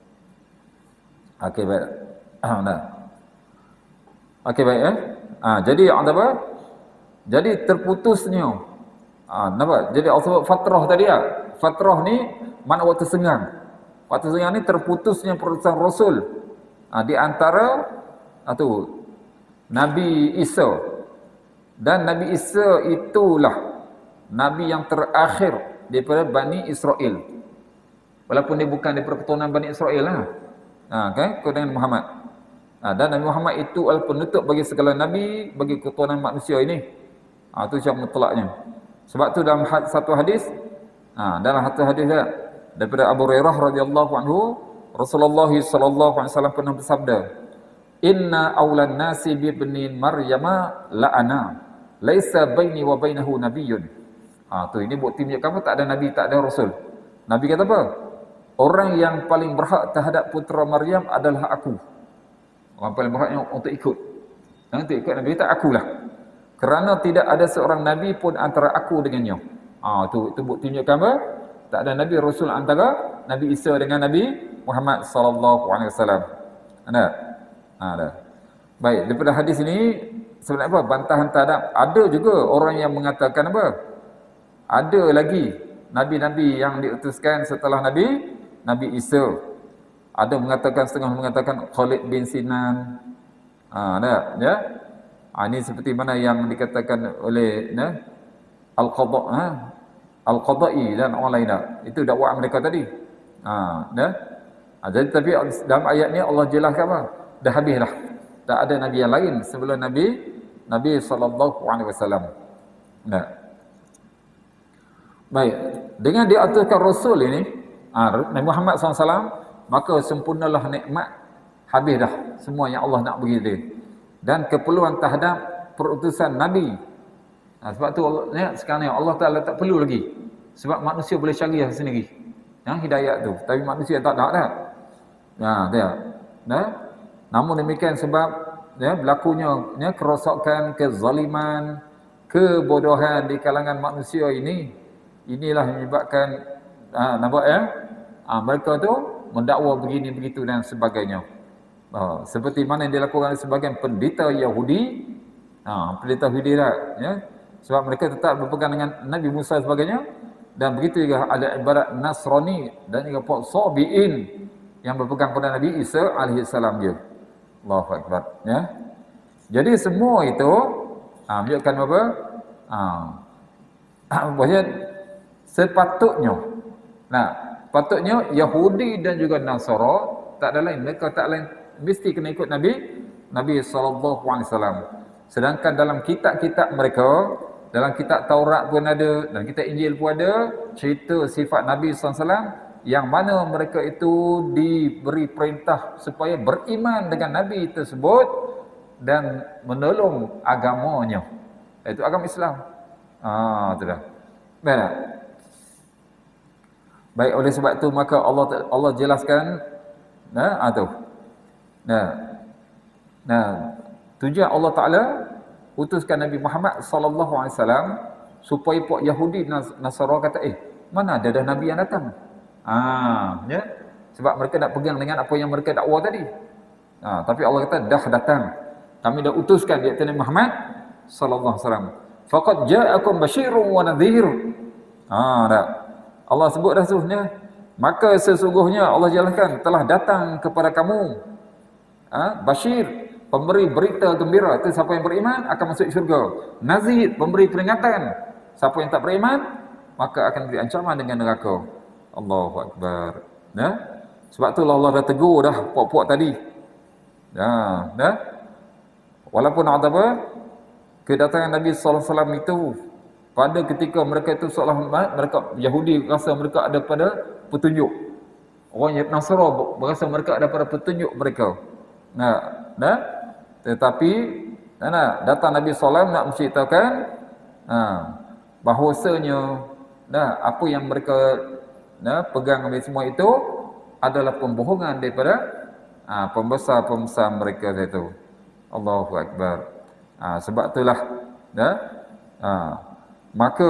Okey baik. Ah nah. Okey baik ya. Ah jadi apa? Jadi terputusnya. Ah nampak? Jadi Allah sebut fatrah tadi ya. Fatrah ni mana waktu senggang. Waktu senggang ni terputusnya perutusan Rasul. Ah di antara ah, tu Nabi Isa. Dan Nabi Isa itulah Nabi yang terakhir daripada Bani Israel. Walaupun dia bukan daripada keturunan Bani Israel lah. Ha, kan? Keturunan Muhammad. Ha, dan Nabi Muhammad itu adalah penutup bagi segala Nabi, bagi keturunan manusia ini. Ha, itu syarat mutlaknya. Sebab tu dalam satu hadis, ha, dalam satu hadis ya, daripada Abu Hurairah radhiyallahu anhu, Rasulullah sallallahu alaihi wasallam pernah bersabda, "Inna awlan nasi bi ibni Maryama la'ana, laisa baini wa bainahu nabiyyun." Ha, tu ini bukti menunjukkan apa? Tak ada nabi, tak ada rasul. Nabi kata apa? Orang yang paling berhak terhadap putera Maryam adalah aku. Orang paling berhak untuk ikut. Yang untuk ikut Nabi tak akulah. Kerana tidak ada seorang nabi pun antara aku dengannya. Ah tu itu bukti menunjukkan apa? Tak ada nabi rasul antara Nabi Isa dengan Nabi Muhammad sallallahu alaihi wasallam. Ada? Ha, ada. Baik, daripada hadis ini sebenarnya apa? Bantahan terhadap ada juga orang yang mengatakan apa? Ada lagi nabi-nabi yang diutuskan setelah Nabi Nabi Isa. Ada mengatakan, setengah mengatakan Khalid bin Sinan. Ha, ada, ya. Ha, ini seperti mana yang dikatakan oleh ya, Al-Qadha, ha? Al-Qadha'i dan orang lain. Itu dakwaan mereka tadi. Ha, ya. Ha, jadi tapi dalam ayat ni Allah jelaskan apa? Dah habislah. Tak ada nabi yang lain sebelum Nabi Nabi sallallahu alaihi wasallam. Nah. Baik, dengan diaturkan Rasul ini, ha, Nabi Muhammad sallallahu alaihi wasallam, maka sempurnalah nikmat, habis dah semua yang Allah nak bagi dia. Dan keperluan terhadap perutusan Nabi. Ha, sebab tu Allah, ya, sekarang ni Allah Ta'ala tak perlu lagi. Sebab manusia boleh cari sendiri. Ya, hidayat tu. Tapi manusia tak ada dah. Ya, dia. Nah. Namun demikian sebab ya, berlakunya ya, kerosakan, kezaliman, kebodohan di kalangan manusia ini, inilah yang menyebabkan ha, nampak ya, ha, mereka tu mendakwa begini begitu dan sebagainya. Ha, seperti mana yang dilakukan oleh sebagian pendeta Yahudi, ha, pendeta Yahudi lah, ya, sebab mereka tetap berpegang dengan Nabi Musa dan sebagainya. Dan begitu juga ada ibarat Nasrani dan juga Pak Sabi'in yang berpegang pada Nabi Isa alaihi salam dia. Allahu Akbar, ya. Jadi semua itu ha, menunjukkan apa? Ha, maksudnya sepatutnya. Nah, patutnya Yahudi dan juga Nasara tak ada lain, mereka tak lain mesti kena ikut Nabi Nabi sallallahu alaihi wasallam. Sedangkan dalam kitab-kitab mereka, dalam kitab Taurat pun ada, dan kitab Injil pun ada cerita sifat Nabi sallallahu alaihi wasallam yang mana mereka itu diberi perintah supaya beriman dengan Nabi tersebut dan menolong agamanya, iaitu agama Islam. Ah, itu dah. Baik. Baik, oleh sebab itu maka Allah Allah jelaskan, nah, itu. Nah. Nah, tujuan Allah Taala utuskan Nabi Muhammad sallallahu alaihi wasallam supaya pok Yahudi Nasara kata, eh, mana ada dah Nabi yang datang? Ah, ya. Sebab mereka nak pegang dengan apa yang mereka dakwa tadi. Ah, tapi Allah kata dah datang. Kami dah utuskan di atas Nabi Muhammad sallallahu alaihi wasallam. Faqad ja'akum basyirun wa nadhir. Ah, dah. Allah sebut dah sesungguhnya, maka sesungguhnya Allah jelaskan telah datang kepada kamu ah, basyir, pemberi berita gembira. Itu siapa yang beriman akan masuk syurga. Nazir, pemberi peringatan. Siapa yang tak beriman maka akan diberi ancaman dengan neraka. Allahu akbar. Ya? Sebab tu Allah dah tegur dah puak-puak tadi. Ya, dah. Walaupun ada apa? Kedatangan Nabi sallallahu alaihi wasallam itu pada ketika mereka itu seolah mereka Yahudi rasa mereka ada pada petunjuk. Orang Nasara berasa mereka ada pada petunjuk mereka. Nah, dah. Tetapi nah, datang Nabi sallallahu alaihi wasallam nak menceritakan nah, bahawasanya nah, apa yang mereka nah, pegang ambil semua itu adalah pembohongan daripada ah, pembesar-pembesar mereka itu. Allahu akbar. Ah, sebab itulah nah, ah, maka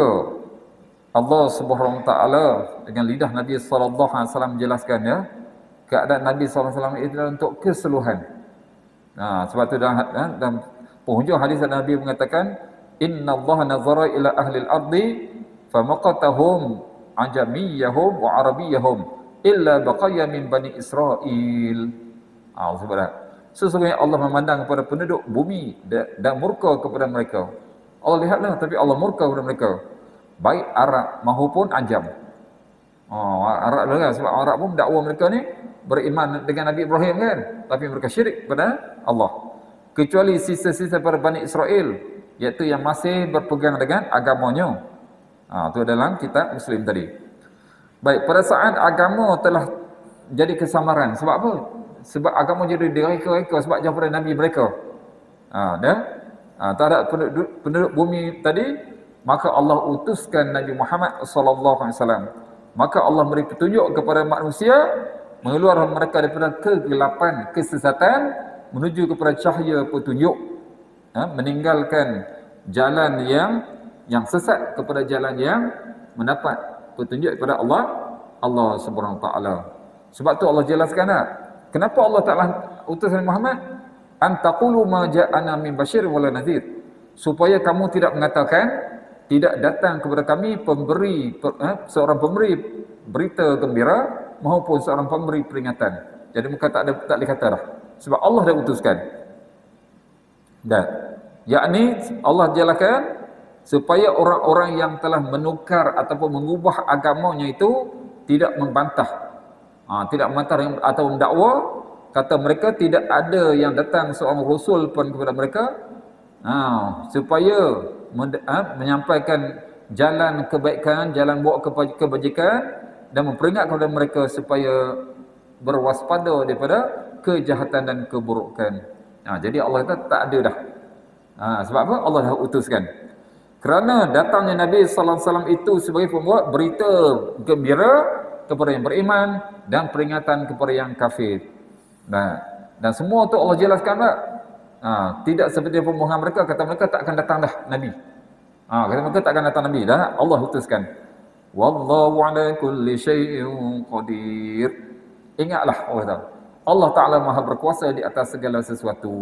Allah Subhanahu wa taala dengan lidah Nabi sallallahu alaihi wasallam menjelaskan ya, keadaan Nabi sallallahu alaihi wasallam itu untuk keseluruhan. Nah, sebab itu dalam, dalam penghujung hadis Nabi mengatakan, Inna Allah nazara ila ahli al-ardi famaqatahum ajamiyahum wa arabiyahum illa baqaya min bani Israel. Ah, subhanallah. Sesungguhnya Allah memandang kepada penduduk bumi dan murka kepada mereka. Allah lihatlah, tapi Allah murka kepada mereka. Baik Arab maupun Ajam. Oh, Arab lah, sebab Arab pun dakwa mereka ni beriman dengan Nabi Ibrahim kan, tapi mereka syirik kepada Allah. Kecuali sisa-sisa para Bani Israel, iaitu yang masih berpegang dengan agamanya. Ha, itu dalam kitab Muslim tadi. Baik, pada saat agama telah jadi kesamaran, sebab apa? Sebab agama jadi direka-reka sebab daripada Nabi mereka. Ha, dah? Ha, tak ada penduduk, penduduk bumi tadi, maka Allah utuskan Nabi Muhammad sallallahu alaihi wasallam. Maka Allah beri petunjuk kepada manusia, mengeluarkan mereka daripada kegelapan, kesesatan menuju kepada cahaya petunjuk. Ha, meninggalkan jalan yang yang sesat kepada jalan yang mendapat petunjuk kepada Allah Allah Subhanahu wa taala. Sebab tu Allah jelaskan tak? Kenapa Allah Taala utus Nabi Muhammad? An taqulu ma ja'ana min basyir wala nadhir. Supaya kamu tidak mengatakan tidak datang kepada kami pemberi eh, seorang pemberi berita gembira maupun seorang pemberi peringatan. Jadi muka tak ada tak boleh kata dah. Sebab Allah dah utuskan. Dan yakni Allah jelaskan supaya orang-orang yang telah menukar ataupun mengubah agamanya itu tidak membantah. Ha, tidak membantah atau mendakwa, kata mereka tidak ada yang datang seorang rasul pun kepada mereka. Ha, supaya ha, menyampaikan jalan kebaikan, jalan bawa kebajikan dan memperingat kepada mereka supaya berwaspada daripada kejahatan dan keburukan. Ha, jadi Allah kata tak ada dah. Ha, sebab apa? Allah dah utuskan. Kerana datangnya Nabi sallallahu alaihi wasallam itu sebagai pembawa berita gembira kepada yang beriman dan peringatan kepada yang kafir. Nah, dan semua tu Allah jelaskan tak? Ha, tidak seperti pembohongan mereka, kata mereka tak akan datang dah Nabi. Ha, kata mereka tak akan datang Nabi dah. Allah utuskan. Wallahu ala kulli syai'in qadir. Ingatlah Allah tahu. Allah Taala Maha berkuasa di atas segala sesuatu.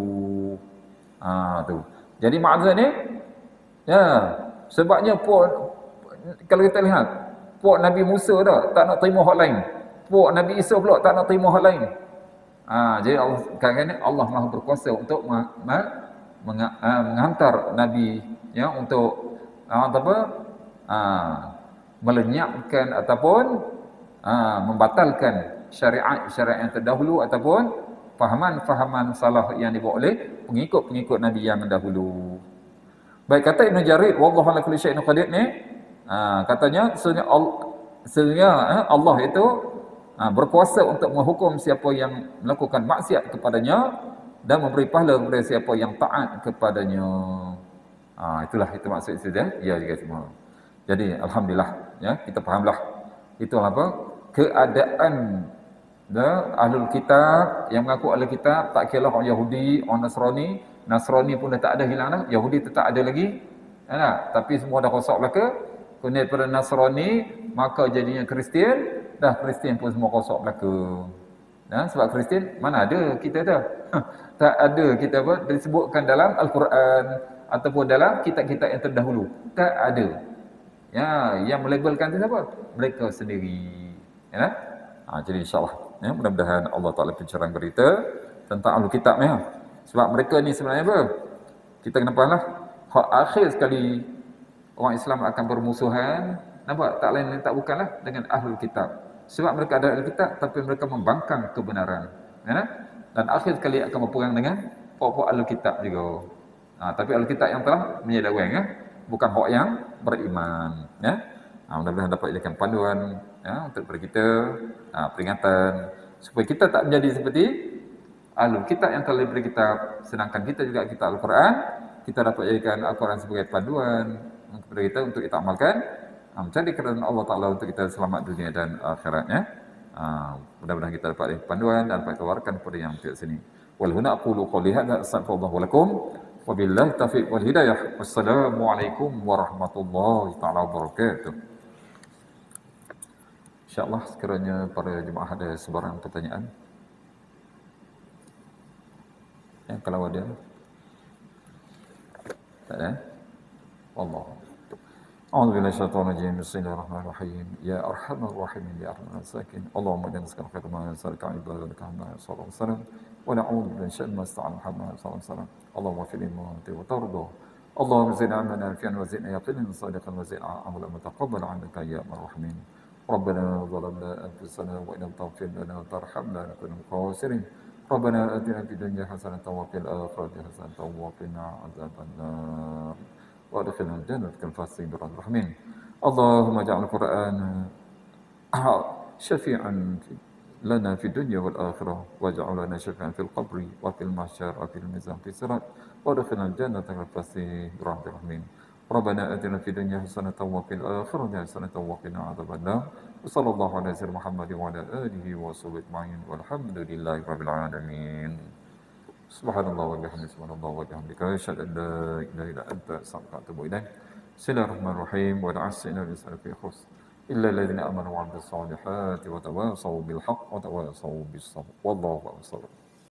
Ha, tu. Jadi maksudnya ya, sebabnya puak, kalau kita lihat puak Nabi Musa dah tak nak terima hak lain. Puak Nabi Isa pula tak nak terima hak lain. Ha, jadi Allah kadang-kadang Allah Maha berkuasa untuk ma, ma, meng, ha, menghantar Nabi ya untuk ha, apa? Ha, melenyapkan ataupun ha, membatalkan syariat-syariat yang terdahulu ataupun fahaman-fahaman salah yang dibawa oleh pengikut-pengikut Nabi yang dahulu. Baik, kata Ibn Jarir, wallahu ala kulli syai'in qadir ni, ha, katanya sebenarnya Allah, sebenarnya, Allah itu ha, berkuasa untuk menghukum siapa yang melakukan maksiat kepadanya dan memberi pahala kepada siapa yang taat kepadanya. Ha, itulah itu maksud saja. Ya juga semua. Jadi alhamdulillah ya, kita fahamlah itu apa? Keadaan dah ahlul kitab yang mengaku ahlul kitab, tak kira orang Yahudi, orang Nasrani. Nasrani pun dah tak ada, hilang dah. Yahudi tetap ada lagi. Nah, tapi semua dah rosak belaka. Kemudian daripada Nasrani, maka jadinya Kristian, dah Kristian pun semua rosak belaka. Nah, sebab Kristian mana ada kita dah. Tak ada kita apa disebutkan dalam Al-Quran ataupun dalam kitab-kitab yang terdahulu. Tak ada. Ya, yang melabelkan itu siapa? Mereka sendiri. Ya. Ha, jadi insya-Allah ya, mudah-mudahan Allah Taala pencerahan berita tentang Ahlul Kitab ya. Sebab mereka ni sebenarnya apa? Kita kena fahamlah, hak akhir sekali orang Islam akan bermusuhan, nampak? Tak lain tak bukanlah dengan Ahlul Kitab. Sebab mereka ada Ahlul Kitab tapi mereka membangkang kebenaran. Ya. Dan akhir sekali akan berperang dengan pokok Ahlul Kitab juga. Ha, tapi Ahlul Kitab yang telah menyedawang ya, bukan hak yang beriman ya. Ha, mudah-mudahan dapat jadikan panduan ya untuk kepada kita, ha, peringatan supaya kita tak menjadi seperti Ahlul Kitab yang telah diberi kitab, sedangkan kita juga kita Al-Quran, kita dapat jadikan Al-Quran sebagai panduan kepada kita untuk kita amalkan, ha, mencari kerajaan Allah Ta'ala untuk kita selamat dunia dan akhiratnya. Ha, mudah-mudahan kita dapat panduan dan dapat tawarkan kepada yang di sini. Wal huna aqulu qouli hadza astaghfirullah lakum wa billahi taufiq wal hidayah. Wassalamualaikum warahmatullahi taala wabarakatuh. Insya-Allah sekiranya para jemaah ada sebarang pertanyaan. Ya, kalau ada. Tak ada? Allah. أعوذ بالله من الشيطان الرجيم بسم الله الرحمن الرحيم يا أرحم الراحمين يا أرحم الراحمين اللهم إنا نسألك خير ما نسألك عن عبادك محمد صلى الله عليه وسلم ونعوذ من شر ما استعان محمد صلى الله عليه وسلم اللهم اغفر لي ما وترضى اللهم زدنا عملنا نافعا وزدنا يقينا صادقا وزدنا عملا متقبلا عنك يا أرحم الراحمين ربنا ظلمنا أنفسنا وإن لم تغفر لنا وترحمنا لنكن من الخاسرين ربنا آتنا في الدنيا حسنة وفي الآخرة حسنة وقنا عذاب النار وادخلنا الجنة كالفاسقين برحمة الرحمن اللهم اجعل القرآن شفيعا لنا في الدنيا والآخرة واجعل لنا شفيعا في القبر وفي المحشر وفي الميزان في الصراط وادخلنا الجنة كالفاسقين برحمة الرحمن ربنا آتنا في الدنيا حسنة وفي الآخرة حسنة وقنا عذاب النار وصلى الله على سيدنا محمد وعلى آله وصحبه أجمعين والحمد لله رب العالمين Subhanallah wa bihamdihi subhanallah wa bihamdika asyhadu an la ilaha illa anta astaghfiruka wa atubu ilaik. Bismillahirrahmanirrahim wa la'asina lisal fi khus illa alladhina amanu wa 'amilus solihati wa tawasaw bil haqq wa tawasaw bis sabr. Wallahu a'lam.